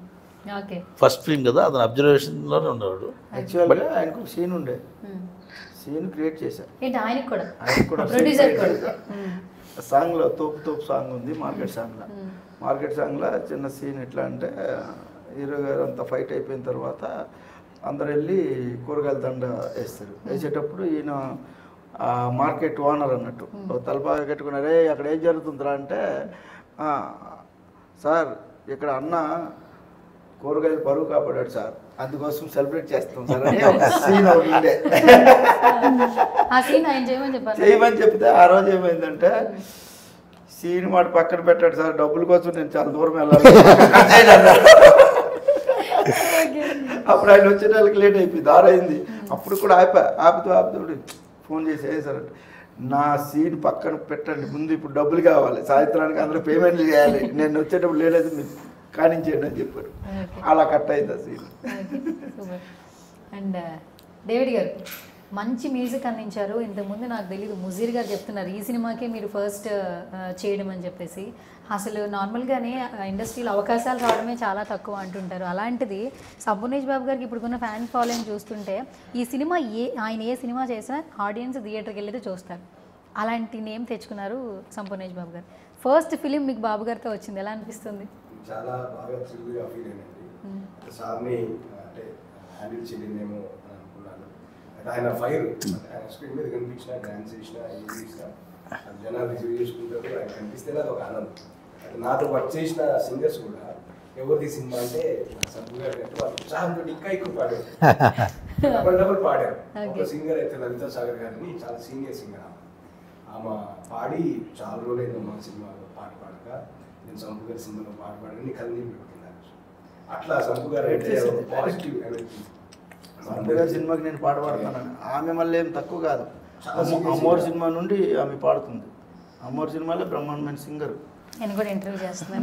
ఫస్ట్ ఫిల్మ్ కదా, అతను అబ్జర్వేషన్లోనే ఉండేవాడు. యాక్చువల్గా ఆయనకు సీన్ ఉండే, సీన్ క్రియేట్ చేశారు. ఆయనకు కూడా ఆయనకు కూడా ప్రొడ్యూసర్ కూడా సాంగ్లో తోపు తోపు సాంగ్ ఉంది, మార్కెట్ సాంగ్లో. మార్కెట్ సాంగ్లో చిన్న సీన్ ఎట్లా అంటే, హీరో గారు అంతా ఫైట్ అయిపోయిన తర్వాత అందరు వెళ్ళి కూరగాయల దండ వేస్తారు. వేసేటప్పుడు ఈయన మార్కెట్ ఓనర్ అన్నట్టు తలపాగా కట్టుకున్నారే, అక్కడ ఏం జరుగుతుందిరా అంటే, సార్ ఇక్కడ అన్న కూరగాయలు పరువు కాపాడాడు సార్, అందుకోసం సెలబ్రేట్ చేస్తాం సార్ అని ఒక సీన్ ఒకటి ఉండే. చేయమని చెప్తే ఆ రోజు ఏమైందంటే, సీన్ మాట పక్కన పెట్టాడు సార్, డబ్బుల కోసం నేను చాలా దూరం వెళ్ళాలి. అప్పుడు ఆయన వచ్చే వాళ్ళకి లేట్ అయిపోయింది, దారైంది. అప్పుడు కూడా ఆపా, ఆపుతూ ఆపుతూ ఫోన్ చేసి ఏ సార్ అంటే, నా సీన్ పక్కన పెట్టండి, ముందు ఇప్పుడు డబ్బులు కావాలి, సాయంత్రానికి అందరూ పేమెంట్లు చేయాలి, నేను వచ్చేటప్పుడు లేట్ అయితే మీరు కానించేయండి అని చెప్పారు. అలా కట్ అయింది ఆ సీన్. అండ్ డేవిడ్ గారు మంచి మ్యూజిక్ అందించారు. ఇంతకుముందు నాకు తెలియదు, ముజీర్ గారు చెప్తున్నారు ఈ సినిమాకే మీరు ఫస్ట్ చేయడం అని చెప్పేసి. అసలు నార్మల్గానే ఇండస్ట్రీలో అవకాశాలు రావడమే చాలా తక్కువ అంటుంటారు. అలాంటిది సంపూర్ణేష్ బాబు గారికి ఇప్పుడున్న ఫ్యాన్ ఫాలోయింగ్ చూస్తుంటే, ఈ సినిమా ఏ ఆయన ఏ సినిమా చేసినా ఆడియన్స్ థియేటర్కి వెళ్ళి చూస్తారు. అలాంటి నేమ్ తెచ్చుకున్నారు సంపూర్ణేష్ బాబు గారు. ఫస్ట్ ఫిలిం మీకు బాబు గారితో వచ్చింది, ఎలా అనిపిస్తుంది? చాలా బాగా థ్రిల్గా ఫీల్ అయినండి. సార్ని అంటే హ్యాండిల్ చేయలేమో అని అనుకున్నాను. అయితే ఆయన ఫైర్ ఆయన స్క్రీన్ మీద కనిపించిన, డ్యాన్స్ చేసిన, ఏం చేసినా అది జనాలు రిసీవ్ చేసుకుంటారు. ఆయన కనిపిస్తేనే అది ఒక ఆనందం. అయితే నాతో వర్క్ చేసిన సింగర్స్ కూడా ఎవరిది సినిమా అంటే సంపు గారు అంటే వాళ్ళు ఉత్సాహంతో ఇంకా ఎక్కువ పాడారు, డబల్ డబల్ పాడారు. ఒక సింగర్ అయితే లలితా సాగర్ గారిని, చాలా సీనియర్ సింగర్ ఆమె, పాడి చాలా రోజులైంది మా సినిమాలో పాట పాడక, నేను సంపు గారి సినిమాలో పాట పాడని కళ్ళని పెడుతున్నాను. అట్లా సంపు గారు పాజిటివ్ ఎనర్జీ. సంపు గారి సినిమాకి నేను పాట పాడుతున్నాను. ఆమె మళ్ళీ ఏం తక్కువ కాదు, అమ్మోరు సినిమా నుండి ఆమె పాడుతుంది. అమ్మోరు సినిమాలో బ్రహ్మాండమైన సింగర్. నేను కూడా ఇంటర్వ్యూ చేస్తున్నాను,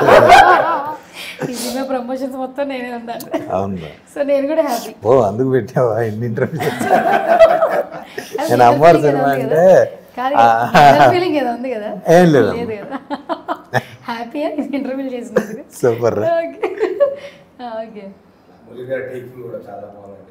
ఈ సినిమా ప్రమోషన్స్ మొత్తం నేనే ఉన్నాను. అవును, సో నేను కూడా హ్యాపీ. ఓ అందుకు పెట్టావా ఇన్ని ఇంటర్వ్యూ? నేను అమ్మవారి సినిమా అంటే ఫీలింగ్ ఏదో ఉంది కదా? ఏం లేదు, హ్యాపీగా ఇంటర్వ్యూ చేసినందుకు. సూపర్. ఓకే, మురళి గారి టేకింగ్ కూడా చాలా బాగుందండి.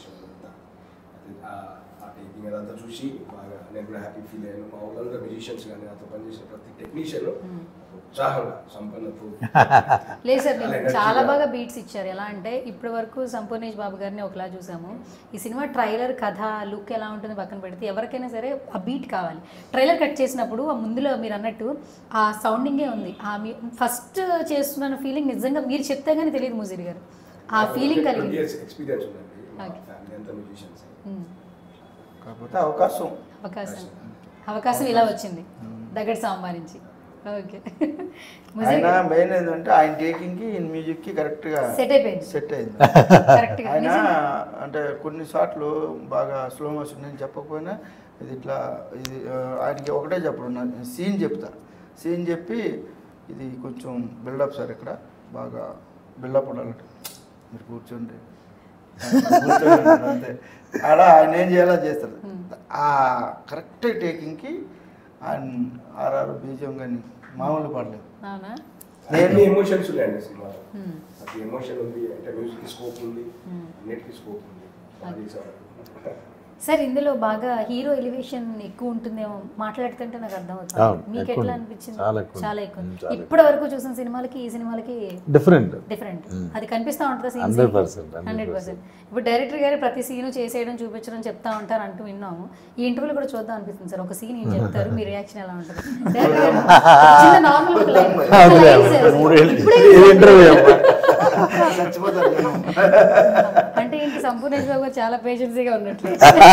ఆ టేకింగ్ అదంతా చూసి బాగా నేను కూడా హ్యాపీ ఫీల్ అయ్యాను. మా ఊళ్ళంతా మ్యూజిషియన్స్ కానీ నాతో పనిచేసిన ప్రతి టెక్నీషియన్ ఉత్సాహంగా సంపన్నతో. లేదు సార్, మీరు చాలా బాగా బీట్స్ ఇచ్చారు. ఎలా అంటే ఇప్పటి వరకు సంపూర్ణేష్ బాబు గారిని ఒకలా చూసాము. ఈ సినిమా ట్రైలర్, కథ, లుక్ ఎలా ఉంటుంది పక్కన పెడితే, ఎవరికైనా సరే ఆ బీట్ కావాలి. ట్రైలర్ కట్ చేసినప్పుడు ఆ ముందులో మీరు అన్నట్టు ఆ సౌండింగే ఉంది. ఆ మీ ఫస్ట్ చేస్తున్న ఫీలింగ్ నిజంగా మీరు చెప్తే కానీ తెలియదు ముజీర్ గారు, ఆ ఫీలింగ్ కలిగింది. ఎక్స్పీరియన్స్ ఉందండి, ఫ్యామిలీ అంతా మ్యూజిషియన్స్. కాకపోతే అవకాశం అవకాశం అవకాశం ఇలా వచ్చింది దగడ్ సాంబా నుంచి. ఓకే. ఆయన మెయిన్ ఏంటంటే ఆయన టేకింగ్కి ఈయన మ్యూజిక్కి కరెక్ట్గా సెట్ అయిపోయింది. సెట్ అయింది. కరెక్ట్గా ఆయన అంటే కొన్ని సార్లు బాగా స్లో మోషన్ నేను చెప్పకపోయినా ఇది ఇట్లా ఇది ఆయనకి ఒకటే చెప్పడు, సీన్ చెప్తా. సీన్ చెప్పి ఇది కొంచెం బిల్డప్ సార్, ఇక్కడ బాగా బిల్డప్ ఉండాలంటే మీరు కూర్చోండి కూర్చోండి అంతే. అలా ఆయన ఏం చేయాలో చేస్తారు. ఆ కరెక్ట్ టేకింగ్కి ఆయన ఆర్ఆర్ బీజం కానీ మామూలు పడలేదు. అవునా? నేను ఎమోషన్స్ ఉన్నాయండి సినిమాలో. అది ఎమోషన్ ఉంది అంటే మ్యూజిక్ స్కోప్ ఉంది, అన్నిటికీ స్కోప్ ఉంది. సార్ ఇందులో బాగా హీరో ఎలివేషన్ ఎక్కువ ఉంటుందేమో మాట్లాడుతుంటే నాకు అర్థం అవుతుంది. మీకు ఎట్లా అనిపించింది? చాలా ఎక్కువ. ఇప్పటి వరకు చూసిన సినిమాలకి ఈ సినిమాలకి డిఫరెంట్ డిఫరెంట్ అది కనిపిస్తూ ఉంటుంది. హండ్రెడ్ పర్సెంట్ హండ్రెడ్ పర్సెంట్ ఇప్పుడు డైరెక్టర్ గారు ప్రతి సీను చేసేయడం చూపించడం చెప్తా ఉంటారు అంటూ విన్నాము. ఈ ఇంటర్వ్యూలో కూడా చూద్దాం అనిపిస్తుంది సార్. ఒక సీన్ ఏం చెప్తారు, మీ రియాక్షన్ ఎలా ఉంటుంది? నార్మల్ అంటే ఏంటి, సంపూర్ణేష్ బాబు గారు చాలా పేషెన్సీగా ఉన్నట్లు.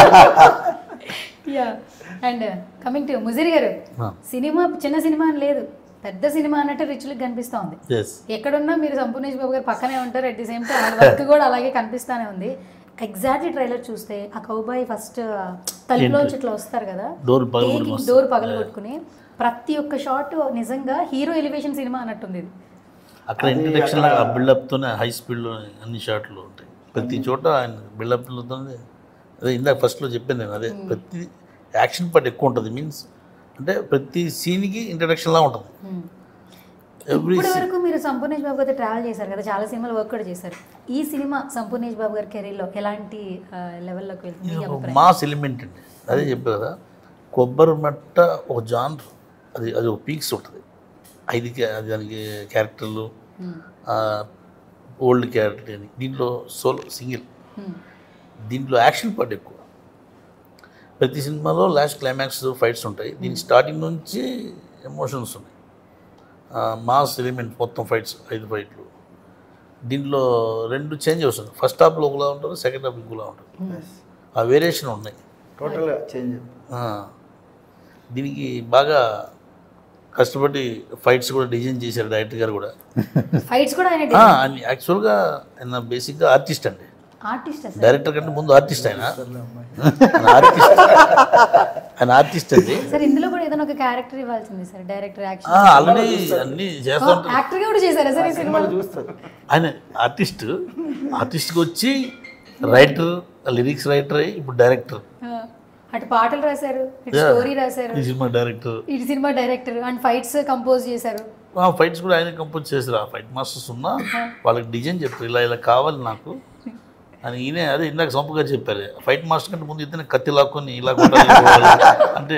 Yeah. And coming to Mujeer garu, cinema చిన్న సినిమా అని లేదు, పెద్ద సినిమా అన్నట్టు రిచ్లకు కనిపిస్తూ ఉంది. ఎక్కడున్నా మీరు సంపూర్ణేష్ బాబు గారు పక్కనే ఉంటారు. At the same time work కూడా అలాగే కనిపిస్తానే ఉంది. ఎగ్జాక్ట్లీ ట్రైలర్ చూస్తే ఆ కౌబాయ్ ఫస్ట్ తలుపులోంచి ఇట్లా వస్తారు కదా, డోర్ పగల కొట్టుకుని ప్రతి ఒక్క షాట్ నిజంగా హీరో ఎలివేషన్ సినిమా అన్నట్టుంది. ఇది అక్కడ ఇంట్రడక్షన్ లాగా బిల్డప్తోనే హై స్పీడ్లో అన్ని షాట్లు ఉంటాయి. ప్రతి చోట ఆయన బిల్డప్లతో అదే ఇందాక ఫస్ట్లో చెప్పాను నేను. అదే ప్రతి యాక్షన్ పార్ట్ ఎక్కువ ఉంటుంది. మీన్స్ అంటే ప్రతి సీన్కి ఇంట్రడక్షన్ లా ఉంటుంది. ఇప్పటి వరకు మీరు సంపూర్ణేష్ బాబు గారితో ట్రావెల్ చేశారు కదా, చాలా సినిమాలు వర్క్ కూడా చేశారు. ఈ సినిమా సంపూర్ణేష్ బాబు గారి కెరీర్లో ఎలాంటి లెవెల్లోకి వెళ్తుంది? మాస్ ఎలిమెంట్ అండి. అదే చెప్పారు కదా, కొబ్బరి మట్ట ఒక జానర్, అది అది ఒక పీక్స్ ఉంటుంది. ఐదు అది దానికి క్యారెక్టర్లు, ఓల్డ్ క్యారెక్టర్ అని. దీంట్లో సోలో సింగిల్, దీంట్లో యాక్షన్ పార్ట్ ఎక్కువ. ప్రతి సినిమాలో లాస్ట్ క్లైమాక్స్ ఫైట్స్ ఉంటాయి. దీని స్టార్టింగ్ నుంచి ఎమోషన్స్ ఉన్నాయి. మాస్ ఎలిమెంట్ మొత్తం ఫైట్స్, ఐదు ఫైట్లు. దీంట్లో రెండు చేంజ్ వస్తుంది. ఫస్ట్ హాఫ్లో ఒకలా ఉంటారు, సెకండ్ హాఫ్ ఇంకోలా ఉంటుంది. ఆ వేరియేషన్ ఉన్నాయి టోటల్గా చేంజ్. దీనికి బాగా కష్టపడి ఫైట్స్ కూడా డిజైన్ చేశారు డైరెక్టర్ గారు కూడా. ఫైట్స్ కూడా యాక్చువల్గా ఆయన బేసిక్గా ఆర్టిస్ట్ అండి. ఆర్టిస్ట్ డైరెక్టర్ కంటే ముందు ఆర్టిస్ట్ ఆయన. ఆర్టిస్ట్ ఆయన ఆర్టిస్ట్ అండి. సార్ ఇందులో కూడా ఏదైనా ఒక క్యారెక్టర్ ఇవ్వాల్సింది సార్. డైరెక్టర్ యాక్షన్ ఆల్రెడీ అన్ని చేస్తూ ఉంటారు. యాక్టర్ కూడా చేశారా సార్ ఈ సినిమాలో? చూస్తారు ఆయన ఆర్టిస్ట్. ఆర్టిస్ట్కి వచ్చి రైటర్, లిరిక్స్ రైటర్ అయ్యి ఇప్పుడు డైరెక్టర్. అటు పాటలు రాశారు, ఇటు స్టోరీ రాశారు, ఈ సినిమా డైరెక్టర్, ఇటు cinema director, and fights compose చేశారు. ఫైట్స్ కూడా ఆయన కంపోజ్ చేశారు. ఆ ఫైట్ మాస్టర్స్ ఉన్నా వాళ్ళకి డిజైన్ చెప్తారు, ఇలా ఇలా కావాలి నాకు అని. ఈయనే అదే ఇందాక సంపు గారు చెప్పారు, ఫైట్ మాస్టర్ కంటే ముందు ఇతనే కత్తి లాక్కొని ఇలా అంటే.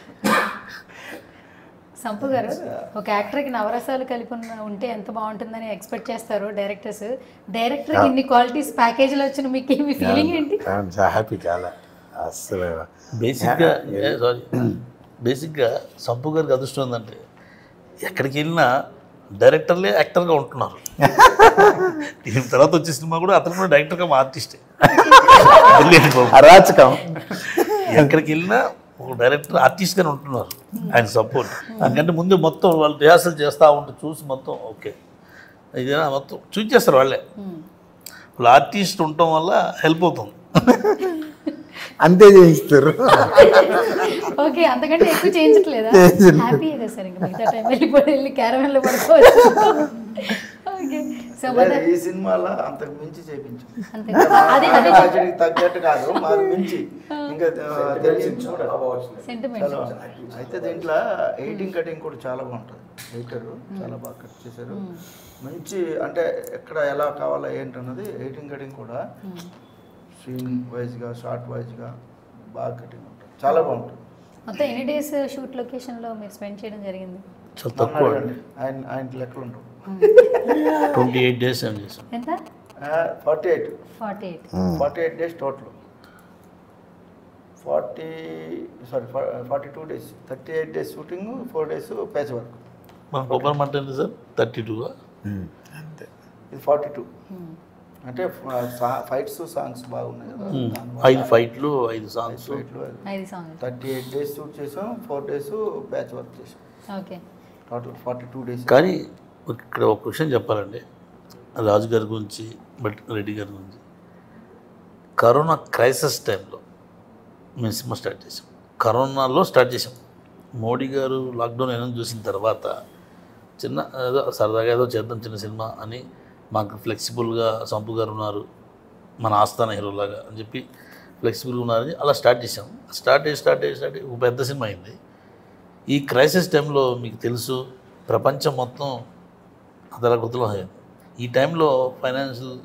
సంపు గారు, ఒక యాక్టర్కి నవరసాలు కలిపి ఉంటే ఎంత బాగుంటుందని ఎక్స్పెక్ట్ చేస్తారు డైరెక్టర్స్. డైరెక్టర్కి ఇన్ని క్వాలిటీస్ ప్యాకేజీలో వచ్చిన మీకు మీ ఫీలింగ్ ఏంటి? హ్యాపీ చాలా అసలు. బేసిక్గా సారీ బేసిక్గా సంపు గారికి అదృష్టం ఉందంటే ఎక్కడికి వెళ్ళినా డైరెక్టర్లే యాక్టర్గా ఉంటున్నారు. దీని తర్వాత వచ్చే సినిమా కూడా అతను కూడా డైరెక్టర్గా మా ఆర్టిస్టే. అరాచకం. ఎక్కడికి వెళ్ళినా ఒక డైరెక్టర్ ఆర్టిస్ట్గానే ఉంటున్నారు. ఆయన సపోర్ట్. ఎందుకంటే ముందు మొత్తం వాళ్ళు రిహార్సల్ చేస్తూ ఉంటే చూసి మొత్తం ఓకే ఇదేనా మొత్తం చూసేస్తారు వాళ్ళే. వాళ్ళు ఆర్టిస్ట్ ఉండటం వల్ల హెల్ప్ అవుతుంది. అంతే చేయిస్తారు. ఓకే, అంతకంటే ఎక్కువ చేయించట్లేదా? హ్యాపీయే కదా సార్. ఇంకా మిగతా టైం వెళ్ళిపోయి వెళ్ళి క్యారవెన్లో పడుకోవచ్చు. ఓకే, సో ఈ సినిమాలో అంతకు మించి చేయించు, అదే తగ్గట్టు కాదు, మాకు మించి ఇంకా సెంటిమెంట్. అయితే దీంట్లో ఎయిటింగ్ కటింగ్ కూడా చాలా బాగుంటుంది. ఎయిటర్ చాలా బాగా కట్ చేశారు. మంచి అంటే ఎక్కడ ఎలా కావాలా ఏంటన్నది ఎయిటింగ్ కటింగ్ కూడా సీన్ వైజ్గా షార్ట్ వైజ్గా బాగా కటింగ్ ఉంటుంది. చాలా బాగుంటుంది. మొత్తం ఎన్ని డేస్ షూట్ లొకేషన్లో మీరు స్పెండ్ చేయడం జరిగింది? చాలా తక్కువ అండి. ఆయన ఆయన లెక్కలు ఉంటాం. ట్వంటీ ఎయిట్ డేస్ ఏం చేసాం. ఎంత? Forty eight forty eight forty eight days total. Forty sorry forty two days thirty eight days shooting, four days patch work. మన కొబ్బరి మంట ఎంత సార్? థర్టీ టూ అంతే. ఇది ఫార్టీ టూ అంటే ఫైట్స్ సాంగ్స్ బాగున్నాయి కదా, ఐదు ఫైట్లు ఐదు సాంగ్స్ ఫైట్లు ఐదు songs thirty eight days shoot చేసాం, ఫోర్ డేస్ ప్యాచ్ వర్క్ చేసాం, okay. Total forty two days. కానీ ఇక్కడ ఒక క్వశ్చన్ చెప్పాలండి రాజు గారి గురించి, బట్ రెడ్డి గారి గురించి. కరోనా క్రైసిస్ టైంలో మేము సినిమా స్టార్ట్ చేసాం, కరోనాలో స్టార్ట్ చేసాం. మోడీ గారు లాక్డౌన్ ఏమైనా చూసిన తర్వాత చిన్న ఏదో సరదాగా ఏదో చేద్దాం చిన్న సినిమా అని మాకు ఫ్లెక్సిబుల్గా సంపు గారు ఉన్నారు మన ఆస్థాన హీరోలాగా అని చెప్పి ఫ్లెక్సిబుల్గా ఉన్నారని అలా స్టార్ట్ చేసాం. స్టార్ట్ అయ్యి స్టార్ట్ అయ్యి స్టార్ట్ అయ్యి ఒక పెద్ద సినిమా అయింది. ఈ క్రైసిస్ టైంలో మీకు తెలుసు ప్రపంచం మొత్తం అదలకుతలం అయింది. ఈ టైంలో ఫైనాన్షియల్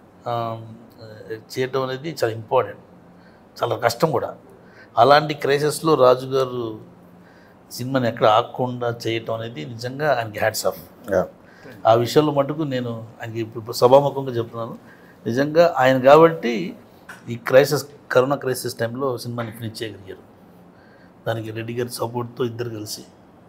చేయటం అనేది చాలా ఇంపార్టెంట్, చాలా కష్టం కూడా. అలాంటి క్రైసిస్లో రాజు గారు సినిమాని ఎక్కడ ఆగకుండా చేయటం అనేది నిజంగా ఆయనకి హ్యాట్స్ ఆఫ్. ఆ విషయంలో మటుకు నేను ఆయనకి ఇప్పుడు సభాముఖంగా చెప్తున్నాను, నిజంగా ఆయన కాబట్టి ఈ క్రైసిస్ కరోనా క్రైసిస్ టైంలో సినిమాని ఫినిష్ చేయగలిగారు. దానికి రెడ్డి గారి సపోర్ట్తో ఇద్దరు కలిసి.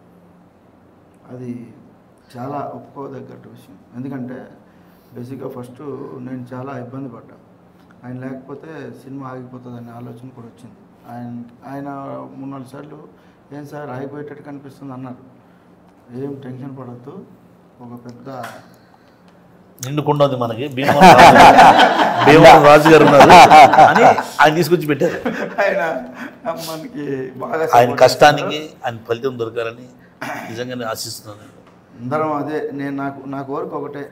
అది చాలా ఒప్పుకోదగ్గట్టు విషయం. ఎందుకంటే బేసిక్గా ఫస్ట్ నేను చాలా ఇబ్బంది పడ్డా, ఆయన లేకపోతే సినిమా ఆగిపోతుందనే ఆలోచన కూడా వచ్చింది. ఆయన ఆయన మూడు నాలుగు సార్లు ఏం సార్ ఆగిపోయేటట్టు కనిపిస్తుంది అన్నారు. ఏం టెన్షన్ పడద్దు, ఒక పెద్ద నిండుకుండా ఉంది మనకి భీమవరం రాజు గారు ఉన్నారు అని ఆయన తీసుకొచ్చి పెట్టారు. ఆయన మనకి బాగా ఆయన కష్టానికి ఆయన ఫలితం దొరకాలని నిజంగానే ఆశిస్తున్నాను. అందరం అదే నేను నాకు నా కోరిక ఒకటే,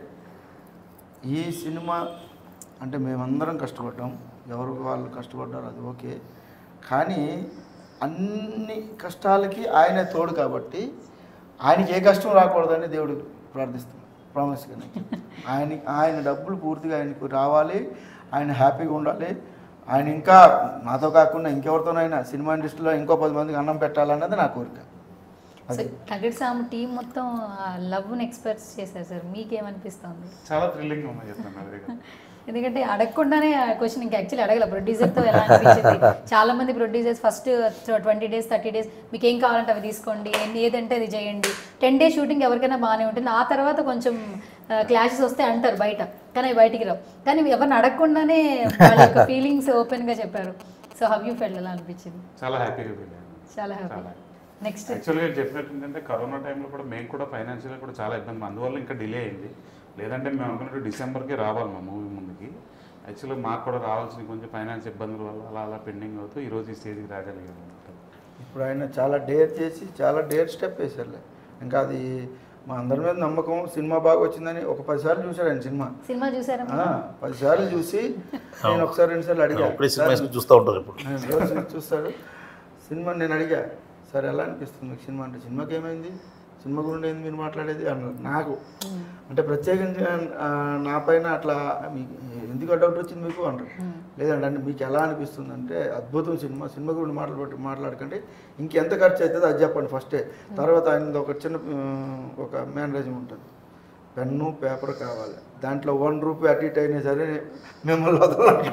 ఈ సినిమా అంటే మేమందరం కష్టపడ్డాం, ఎవరు వాళ్ళు కష్టపడ్డారు అది ఓకే, కానీ అన్ని కష్టాలకి ఆయనే తోడు కాబట్టి ఆయనకి ఏ కష్టం రాకూడదని దేవుడు ప్రార్థిస్తున్నాం. ప్రామిస్గా ఆయన ఆయన డబ్బులు పూర్తిగా ఆయనకు రావాలి, ఆయన హ్యాపీగా ఉండాలి, ఆయన ఇంకా నాతో కాకుండా ఇంకెవరితోనైనా సినిమా ఇండస్ట్రీలో ఇంకో పది మందికి అన్నం పెట్టాలన్నది నా కోరిక. దగడ్ సాంబ్ టీం మొత్తం లవ్ని ఎక్స్ప్రెస్ చేశారు సార్, మీకేమనిపిస్తుంది? చాలా థ్రిల్లింగ్ ఉన్నాయి చెప్తాను. ఎందుకంటే అడగకుండానే క్వశ్చన్ ఇంకా యాక్చువల్లీ అడగల ప్రొడ్యూసర్తో ఎలా అనిపించింది. చాలా మంది producers first twenty days thirty days మీకు ఏం కావాలంటే అవి తీసుకోండి, ఏదంటే అది చేయండి, టెన్ డేస్ షూటింగ్ ఎవరికైనా బాగానే ఉంటుంది, ఆ తర్వాత కొంచెం క్లాషెస్ వస్తే అంటారు బయట, కానీ అవి బయటికి రావు. కానీ ఎవరిని అడగకుండానే వాళ్ళ యొక్క ఫీలింగ్స్ ఓపెన్గా చెప్పారు. సో హవ్ యూ ఫెల్ట్ ఎలా అనిపించింది? చాలా హ్యాపీగా ఫీల్ అయ్యాను. చాలా హ్యాపీ. నెక్స్ట్ యాక్చువల్గా చెప్పినట్టు ఏంటంటే కరోనా టైంలో కూడా మేము కూడా ఫైనాన్షియల్గా కూడా చాలా ఇబ్బంది, అందువల్ల ఇంకా డిలే అయింది. లేదంటే మేము అనుకున్నట్టు డిసెంబర్కి రావాలి మా మూవీ ముందుకి. యాక్చువల్గా మాకు కూడా రావాల్సిన కొంచెం ఫైనాన్స్ ఇబ్బందుల వల్ల అలా అలా పెండింగ్ అవుతూ ఈరోజు ఈ స్టేజ్కి రాగలిగాము. ఇప్పుడు ఆయన చాలా డేర్ చేసి చాలా డేర్ స్టెప్ వేసారులే. ఇంకా అది మా అందరి మీద నమ్మకం, సినిమా బాగా వచ్చిందని ఒక పదిసార్లు చూశాడు ఆయన సినిమా. సినిమా చూసారా? పదిసార్లు చూసి నేను ఒకసారి రెండు సార్లు అడిగా, చూస్తూ ఉంటారు ఇప్పుడు చూస్తాడు సినిమా. నేను అడిగా, సార్ ఎలా అనిపిస్తుంది మీకు సినిమా అంటే? సినిమాకి ఏమైంది, సినిమా గురించి ఏంది మీరు మాట్లాడేది అన్నారు. నాకు అంటే ప్రత్యేకించి నా పైన అట్లా మీకు ఎందుకు డౌట్ వచ్చింది మీకు అంటారు. లేదంటే అంటే మీకు ఎలా అనిపిస్తుంది అంటే అద్భుతం సినిమా, సినిమా గురించి మాట్లాడబట్టి మాట్లాడకండి, ఇంకెంత ఖర్చు అవుతుందో అది చెప్పండి ఫస్టే. తర్వాత ఆయన ఒక చిన్న ఒక మేనరేజం ఉంటుంది, పెన్ను పేపర్ కావాలి, దాంట్లో వన్ రూపీ అటు ఇటు అయినా సరే మిమ్మల్ని వదలంటారు.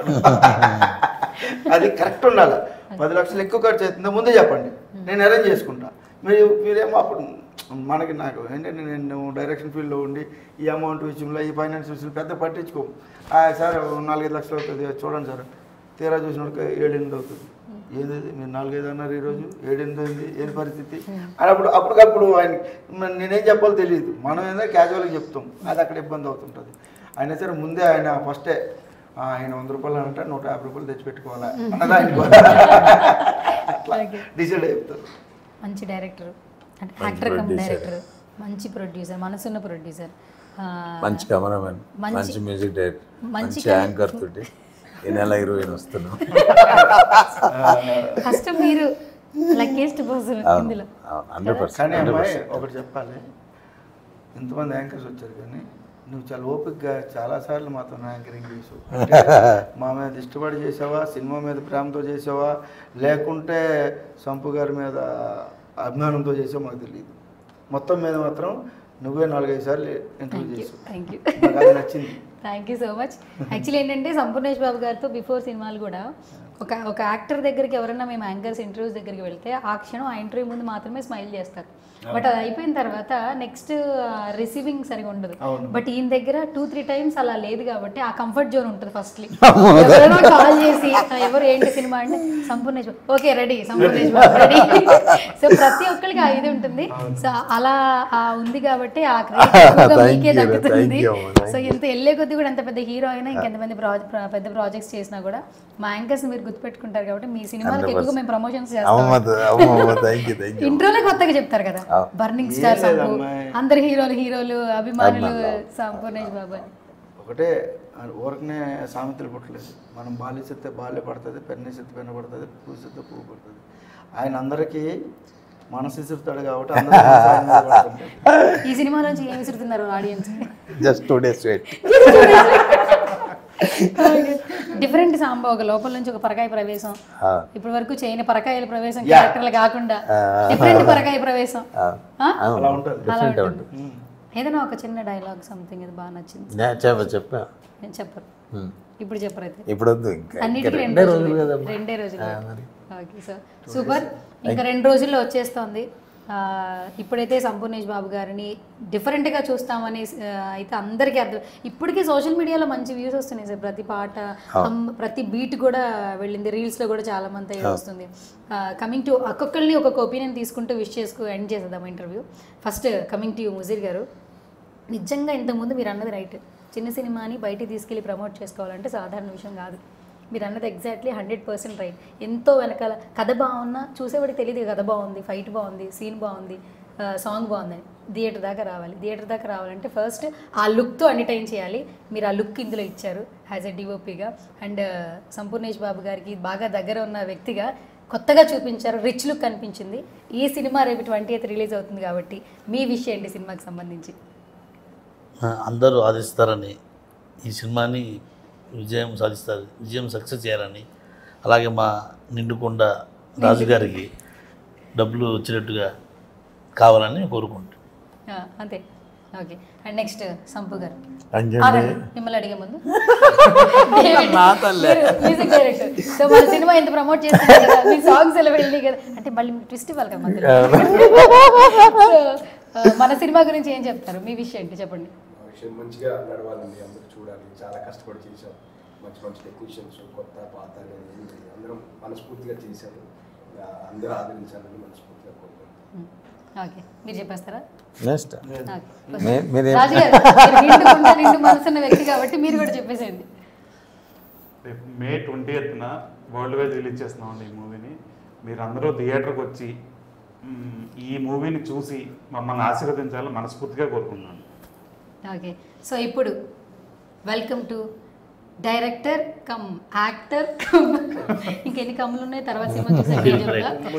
అది కరెక్ట్ ఉండాలి. పది లక్షలు ఎక్కువ ఖర్చు అవుతుందో ముందే చెప్పండి, నేను అరేంజ్ చేసుకుంటా. మీరు మీరేమో అప్పుడు మనకి నాకు ఏంటంటే నేను డైరెక్షన్ ఫీల్డ్లో ఉండి ఈ అమౌంట్ విషయంలో ఈ ఫైనాన్స్ విషయంలో పెద్ద పట్టించుకో. సార్ నాలుగైదు లక్షలు అవుతుంది చూడండి సార్, తీరా చూసినప్పుడు ఏడెనిమిది అవుతుంది. ఏది మీరు నాలుగైదు అన్నారు ఈరోజు ఏడెనిమిది అయింది, ఏం పరిస్థితి అని అప్పుడు అప్పటికప్పుడు ఆయన నేనేం చెప్పాలో తెలియదు. మనం ఏదో క్యాజువల్గా చెప్తాం, అది అక్కడ ఇబ్బంది అవుతుంటుంది. అయినా సరే ముందే ఆయన ఫస్టే ఆయన వంద రూపాయలు అంటే నూట యాభై రూపాయలు తెచ్చిపెట్టుకోవాలా అన్నది ఆయన అట్లా డిసైడ్ అయిపోతారు. మంచి డైరెక్టర్ అంటే యాక్టర్ కమ్ డైరెక్టర్, మంచి ప్రొడ్యూసర్, మనసున్న ప్రొడ్యూసర్, మంచి కెమెరామెన్, మంచి మ్యూజిక్ డైరెక్టర్, మంచి యాంకర్ తోటి ఈ నెల హీరోయిన్ వస్తున్నాం. ఫస్ట్ మీరు లక్కీయెస్ట్ పర్సన్ ఇందులో. Hundred percent. కానీ అమ్మాయి ఒకటి చెప్పాలి, ఇంతమంది యాంకర్స్ వచ్చారు కానీ నువ్వు చాలా ఓపికగా చాలాసార్లు మాతో యాంకరింగ్ చేసావు. మా మీద ఇష్టపడి చేసావా, సినిమా మీద ప్రేమతో చేసావా, లేకుంటే సంపు గారి మీద అభిమానంతో చేసావు మాకు తెలియదు. మొత్తం మీద మాత్రం నువ్వే నాలుగైదు సార్లు ఇంటర్వ్యూ చేసావు. థ్యాంక్ యూ, నాకు అది నచ్చింది. Thank you so much. Actually ఏంటంటే సంపూర్ణేష్ బాబు గారితో బిఫోర్ సినిమాలు కూడా ఒక ఒక యాక్టర్ దగ్గరికి ఎవరైనా మేము యాంకర్స్ ఇంటర్వ్యూస్ దగ్గరికి వెళ్తే ఆ క్షణం ఆ ఇంటర్వ్యూ ముందు మాత్రమే స్మైల్ చేస్తారు. బట్ అది అయిపోయిన తర్వాత నెక్స్ట్ రిసీవింగ్ సరిగా ఉండదు. బట్ ఈయన దగ్గర టూ త్రీ టైమ్స్ అలా లేదు కాబట్టి ఆ కంఫర్ట్ జోన్ ఉంటుంది. ఫస్ట్లీ ఎవరైనా కాల్ చేసి ఎవరు ఏంటి సినిమా అంటే Sampoornesh okay ready Sampoornesh ready. So ప్రతి ఒక్కరికి ఆ ఇది ఉంటుంది. సో అలా ఉంది కాబట్టి ఆ క్రెడిట్ మీకే దక్కుతుంది. సో ఇంత వెళ్ళే కొద్ది కూడా ఎంత పెద్ద హీరో అయినా ఇంకెంతమంది పెద్ద ప్రాజెక్ట్స్ చేసినా కూడా మా యాంకర్స్ మీరు గుర్తుపెట్టుకుంటారు కాబట్టి మీ సినిమాలకు ఎక్కువగా మేము ప్రమోషన్స్ చేస్తాం. ఇంట్రోలో కొత్తగా చెప్తారు కదా బర్నింగ్ స్టార్ సంపు, అందరు హీరోలు హీరోలు అభిమానులు సంపూర్ణేష్ బాబు అని. ఒకటే ఊరకనే సామెతలు పుట్టలేదు. మనం బాల్య చెత్తే బాల్య పడుతుంది, పెన్ను చెత్త పెన్ను పడుతుంది, పువ్వు చెత్త పువ్వు పడుతుంది. ఆయన అందరికీ మనసు విసురుతాడు కాబట్టి ఈ సినిమాలోంచి ఏం విసురుతున్నారు audience? Just two days wait. Different Samba, ఒక లోపల నుంచి ఒక పరకాయ ప్రవేశం, ఇప్పటి వరకు చేయని పరకాయల ప్రవేశం క్యారెక్టర్లు కాకుండా డిఫరెంట్ పరకాయ ప్రవేశం. ఏదైనా ఒక చిన్న డైలాగ్ సంథింగ్ ఇది బాగా నచ్చింది చెప్పా నేను చెప్పరు ఇప్పుడు చెప్పరు అయితే ఇప్పుడు అన్నిటికీ రెండే రోజులు రెండే రోజులు ఓకే సార్ సూపర్. ఇంకా రెండు రోజుల్లో వచ్చేస్తుంది. ఇప్పుడైతే సంపూర్ణేష్ బాబు గారిని డిఫరెంట్గా చూస్తామని అయితే అందరికీ అర్థం. ఇప్పటికీ సోషల్ మీడియాలో మంచి వ్యూస్ వస్తున్నాయి సార్. ప్రతి పాట ప్రతి బీట్ కూడా వెళ్ళింది, రీల్స్లో కూడా చాలా మంది వస్తుంది. కమింగ్ టు ఒక్కొక్కరిని ఒక్కొక్క ఒపీనియన్ తీసుకుంటూ విష్ చేసుకు ఎండ్ చేసేద్దాం interview. First coming to you Mujeer garu, నిజంగా ఇంతకుముందు మీరు అన్నది రైట్, చిన్న సినిమాని బయటికి తీసుకెళ్ళి ప్రమోట్ చేసుకోవాలంటే సాధారణ విషయం కాదు. మీరు అన్నది ఎగ్జాక్ట్లీ హండ్రెడ్ పర్సెంట్ రైట్. ఎంతో వెనకాల కథ బాగున్నా చూసేవాడికి తెలియదు కథ బాగుంది, ఫైట్ బాగుంది, సీన్ బాగుంది, సాంగ్ బాగుందని. థియేటర్ దాకా రావాలి. థియేటర్ దాకా రావాలంటే ఫస్ట్ ఆ లుక్తో ఎంటర్టైన్ చేయాలి. మీరు ఆ లుక్ ఇందులో ఇచ్చారు యాజ్ ఎ డిఓపిగా. అండ్ సంపూర్ణేష్ బాబు గారికి బాగా దగ్గర ఉన్న వ్యక్తిగా కొత్తగా చూపించారు, రిచ్ లుక్ కనిపించింది. ఈ సినిమా రేపు ట్వంటీ ఎయిత్ రిలీజ్ అవుతుంది కాబట్టి మీ విషయం ఏంటి సినిమాకి సంబంధించి? అందరూ ఆదరిస్తారని, ఈ సినిమాని విజయం సాధిస్తారు, విజయం సక్సెస్ చేయాలని, అలాగే మా నిండుకొండ రాజుగారికి డబ్బులు వచ్చినట్టుగా కావాలని కోరుకుంటాను. అంతే ఓకే. అండ్ నెక్స్ట్ సంపు గారు, అంజలి మిమ్మల్ని అడిగే ముందు మ్యూజిక్ డైరెక్టర్, సో మన సినిమా ఎంత ప్రమోట్ చేస్తుంది కదా, మీ సాంగ్స్ ఎలా వెళ్ళి కదా అంటే మళ్ళీ ట్విస్ట్ ఇవ్వాలి కదా మధ్యలో. మన సినిమా గురించి ఏం చెప్తారు? మీ విషయం ఏంటి చెప్పండి. మంచిగా నడవాలండి, అందరూ చూడాలి. చాలా కష్టపడి చేసాం, మంచి మంచి టెక్నీషియన్స్, కొత్త పాత అనేది అందరం మనస్ఫూర్తిగా చేశాము. అందరూ ఆదరించాలని మనస్ఫూర్తిగా కోరుకుంటున్నాం. ఓకే, మీరు చెప్పేస్తారా? నెక్స్ట్ నిండు మనసున్న వ్యక్తి కాబట్టి మీరు కూడా చెప్పేసేయండి. రేపు మే ట్వంటీ ఎయిత్న వరల్డ్ వైడ్ రిలీజ్ చేస్తున్నామండి ఈ మూవీని. మీరు అందరూ థియేటర్కి వచ్చి ఈ మూవీని చూసి మమ్మల్ని ఆశీర్వదించాలని మనస్ఫూర్తిగా కోరుకుంటున్నాను. ఓకే, సో ఇప్పుడు welcome to director come actor come ఇంకెన్ని కమ్ములు ఉన్నాయి తర్వాత సినిమా చూసే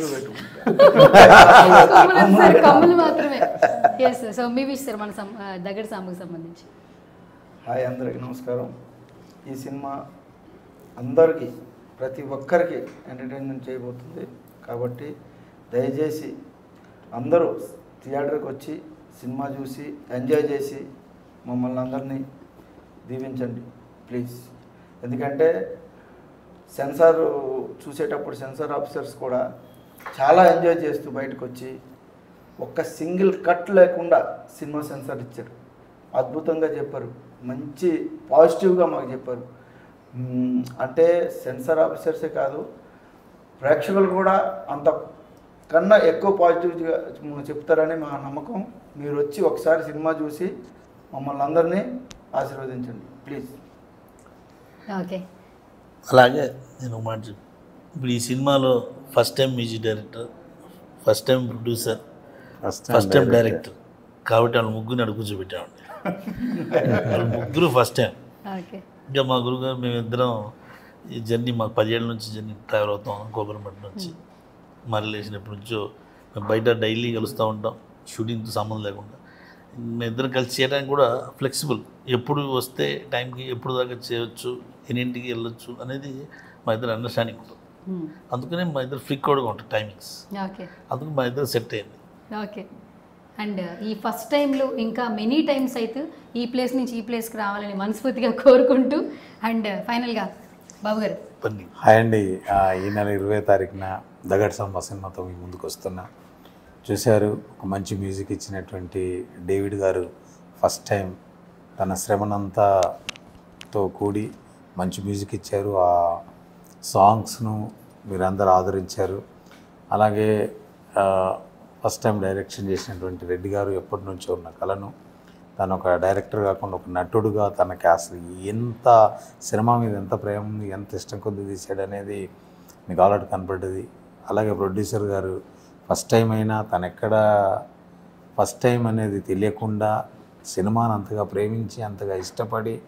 కమ్ములు మాత్రమే. ఎస్, సో మీ విష్ సార్ మన దగ్గర సాంబకి సంబంధించి. హాయ్, అందరికీ నమస్కారం. ఈ సినిమా అందరికీ ప్రతి ఒక్కరికి ఎంటర్టైన్మెంట్ చేయబోతుంది కాబట్టి దయచేసి అందరూ థియేటర్కి వచ్చి సినిమా చూసి ఎంజాయ్ చేసి మమ్మల్ని అందరినీ దీవించండి ప్లీజ్. ఎందుకంటే సెన్సార్ చూసేటప్పుడు సెన్సార్ ఆఫీసర్స్ కూడా చాలా ఎంజాయ్ చేస్తూ బయటకు వచ్చి ఒక్క సింగిల్ కట్ లేకుండా సినిమా సెన్సార్ ఇచ్చారు. అద్భుతంగా చెప్పారు, మంచి పాజిటివ్గా మాకు చెప్పారు. అంటే సెన్సార్ ఆఫీసర్సే కాదు, ప్రేక్షకులు కూడా అంత కన్నా ఎక్కువ పాజిటివ్గా చెప్తారని మా నమ్మకం. మీరు వచ్చి ఒకసారి సినిమా చూసి మమ్మల్ని అందరినీ ఆశీర్వదించండి ప్లీజ్. ఓకే, అలాగే నేను ఒక మాట చెప్పు. ఇప్పుడు ఈ సినిమాలో first time music director, first time producer, first time director కాబట్టి వాళ్ళు ముగ్గురిని అడుగు కూర్చోబెట్టామండి. వాళ్ళు ముగ్గురు ఫస్ట్ టైం. ఇంకా మా గురుగారు మేమిద్దరం ఈ జర్నీ మాకు పదిహేళ్ళ నుంచి జర్నీ ట్రావెల్ అవుతాం. కోబరమట్టి నుంచి మా రిలేషన్ ఎప్పటి నుంచో మేము బయట డైలీ కలుస్తూ ఉంటాం, షూటింగ్తో సంబంధం లేకుండా. మేము ఇద్దరం కలిసి చేయడానికి కూడా ఫ్లెక్సిబుల్, ఎప్పుడు వస్తే టైంకి ఎప్పుడు దాకా చేయొచ్చు, ఎన్నింటికి వెళ్ళొచ్చు అనేది మా ఇద్దరు అండర్స్టాండింగ్ ఉంటుంది. అందుకనే మా ఇద్దరు ఫ్రీక్వెంట్గా ఉంటుంది టైమింగ్స్. అందుకు మా ఇద్దరు సెట్ అయింది. ఓకే, అండ్ ఈ ఫస్ట్ టైంలో ఇంకా మెనీ టైమ్స్ అయితే ఈ ప్లేస్ నుంచి ఈ ప్లేస్కి రావాలని మనస్ఫూర్తిగా కోరుకుంటూ అండ్ ఫైనల్గా బాబు గారు. పన్ని హాయ్ అండి. ఆ, ఈ నెల ఇరవై తారీఖున దగడ్ సాంబా సినిమాతో మీ ముందుకు వస్తున్నా. చూశారు, ఒక మంచి మ్యూజిక్ ఇచ్చినటువంటి డేవిడ్ గారు ఫస్ట్ టైం తన శ్రమనంతాతో కూడి మంచి మ్యూజిక్ ఇచ్చారు. ఆ సాంగ్స్ను మీరందరూ ఆదరించారు. అలాగే ఫస్ట్ టైం డైరెక్షన్ చేసినటువంటి రెడ్డి గారు ఎప్పటి నుంచో ఉన్న కళను తను ఒక డైరెక్టర్ కాకుండా ఒక నటుడుగా తనకి అసలు ఎంత సినిమా మీద ఎంత ప్రేమ ఉంది, ఎంత ఇష్టం కొద్ది తీసాడు అనేది మీకు ఆల్రెడీ కనపడ్డది. అలాగే ప్రొడ్యూసర్ గారు ఫస్ట్ టైం అయినా తను ఎక్కడ ఫస్ట్ టైం అనేది తెలియకుండా సినిమాను అంతగా ప్రేమించి అంతగా ఇష్టపడి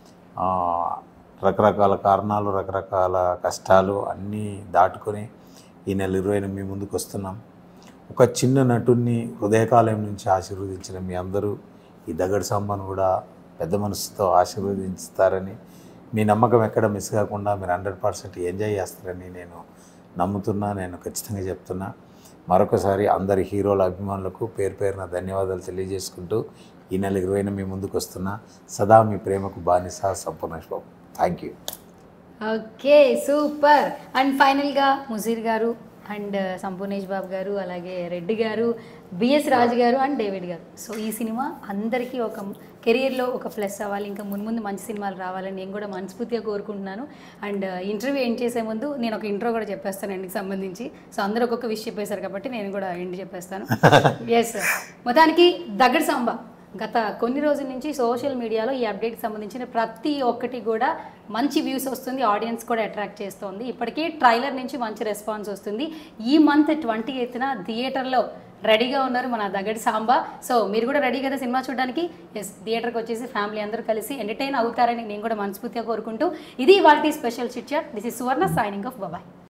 రకరకాల కారణాలు రకరకాల కష్టాలు అన్నీ దాటుకొని ఈ నెల ఇరవైన మీ ముందుకు వస్తున్నాం. ఒక చిన్న నటుడిని హృదయకాలయం నుంచి ఆశీర్వదించిన మీ అందరూ ఈ దగడ్ సాంబాను కూడా పెద్ద మనసుతో ఆశీర్వదించుతారని, మీ నమ్మకం ఎక్కడ మిస్ కాకుండా మీరు హండ్రెడ్ పర్సెంట్ ఎంజాయ్ చేస్తారని నేను నమ్ముతున్నా. నేను ఖచ్చితంగా చెప్తున్నా. మరొకసారి అందరి హీరోల అభిమానులకు పేరు పేరున ధన్యవాదాలు తెలియజేసుకుంటూ ఈ నెల ఇరవైన మీ ముందుకు వస్తున్నా. సదా మీ ప్రేమకు బానిస Sampoornesh Babu. Thank you. Okay, super. And ఫైనల్గా ముజీర్ గారు అండ్ సంపూర్ణేష్ బాబు గారు, అలాగే రెడ్డి గారు, BS Raju garu and David garu. So ఈ సినిమా అందరికీ ఒక కెరియర్లో ఒక ప్లస్ అవ్వాలి, ఇంకా ముందు ముందు మంచి సినిమాలు రావాలని నేను కూడా మనస్ఫూర్తిగా కోరుకుంటున్నాను. అండ్ ఇంటర్వ్యూ ఎండ్ చేసే ముందు నేను ఒక ఇంట్రో కూడా చెప్పేస్తాను ఎండ్కి సంబంధించి. సో అందరూ ఒక్కొక్క విషయం చెప్పేశారు కాబట్టి నేను కూడా ఎండ్ చెప్పేస్తాను. ఎస్, మొత్తానికి దగడ్ సాంబా గత కొన్ని రోజుల నుంచి సోషల్ మీడియాలో ఈ అప్డేట్కి సంబంధించిన ప్రతి ఒక్కటి కూడా మంచి వ్యూస్ వస్తుంది, ఆడియన్స్ కూడా అట్రాక్ట్ చేస్తుంది. ఇప్పటికే ట్రైలర్ నుంచి మంచి రెస్పాన్స్ వస్తుంది. ఈ మంత్ ట్వంటీ ఎయిత్న థియేటర్లో రెడీగా ఉన్నారు మన దగడ్ సాంబా. సో మీరు కూడా రెడీ కదా సినిమా చూడడానికి? ఎస్, థియేటర్కి వచ్చేసి ఫ్యామిలీ అందరూ కలిసి ఎంటర్టైన్ అవుతారని నేను కూడా మనస్ఫూర్తిగా కోరుకుంటూ ఇది ఇవాల్టి special chit chat. This is Suvarna signing off. Bye.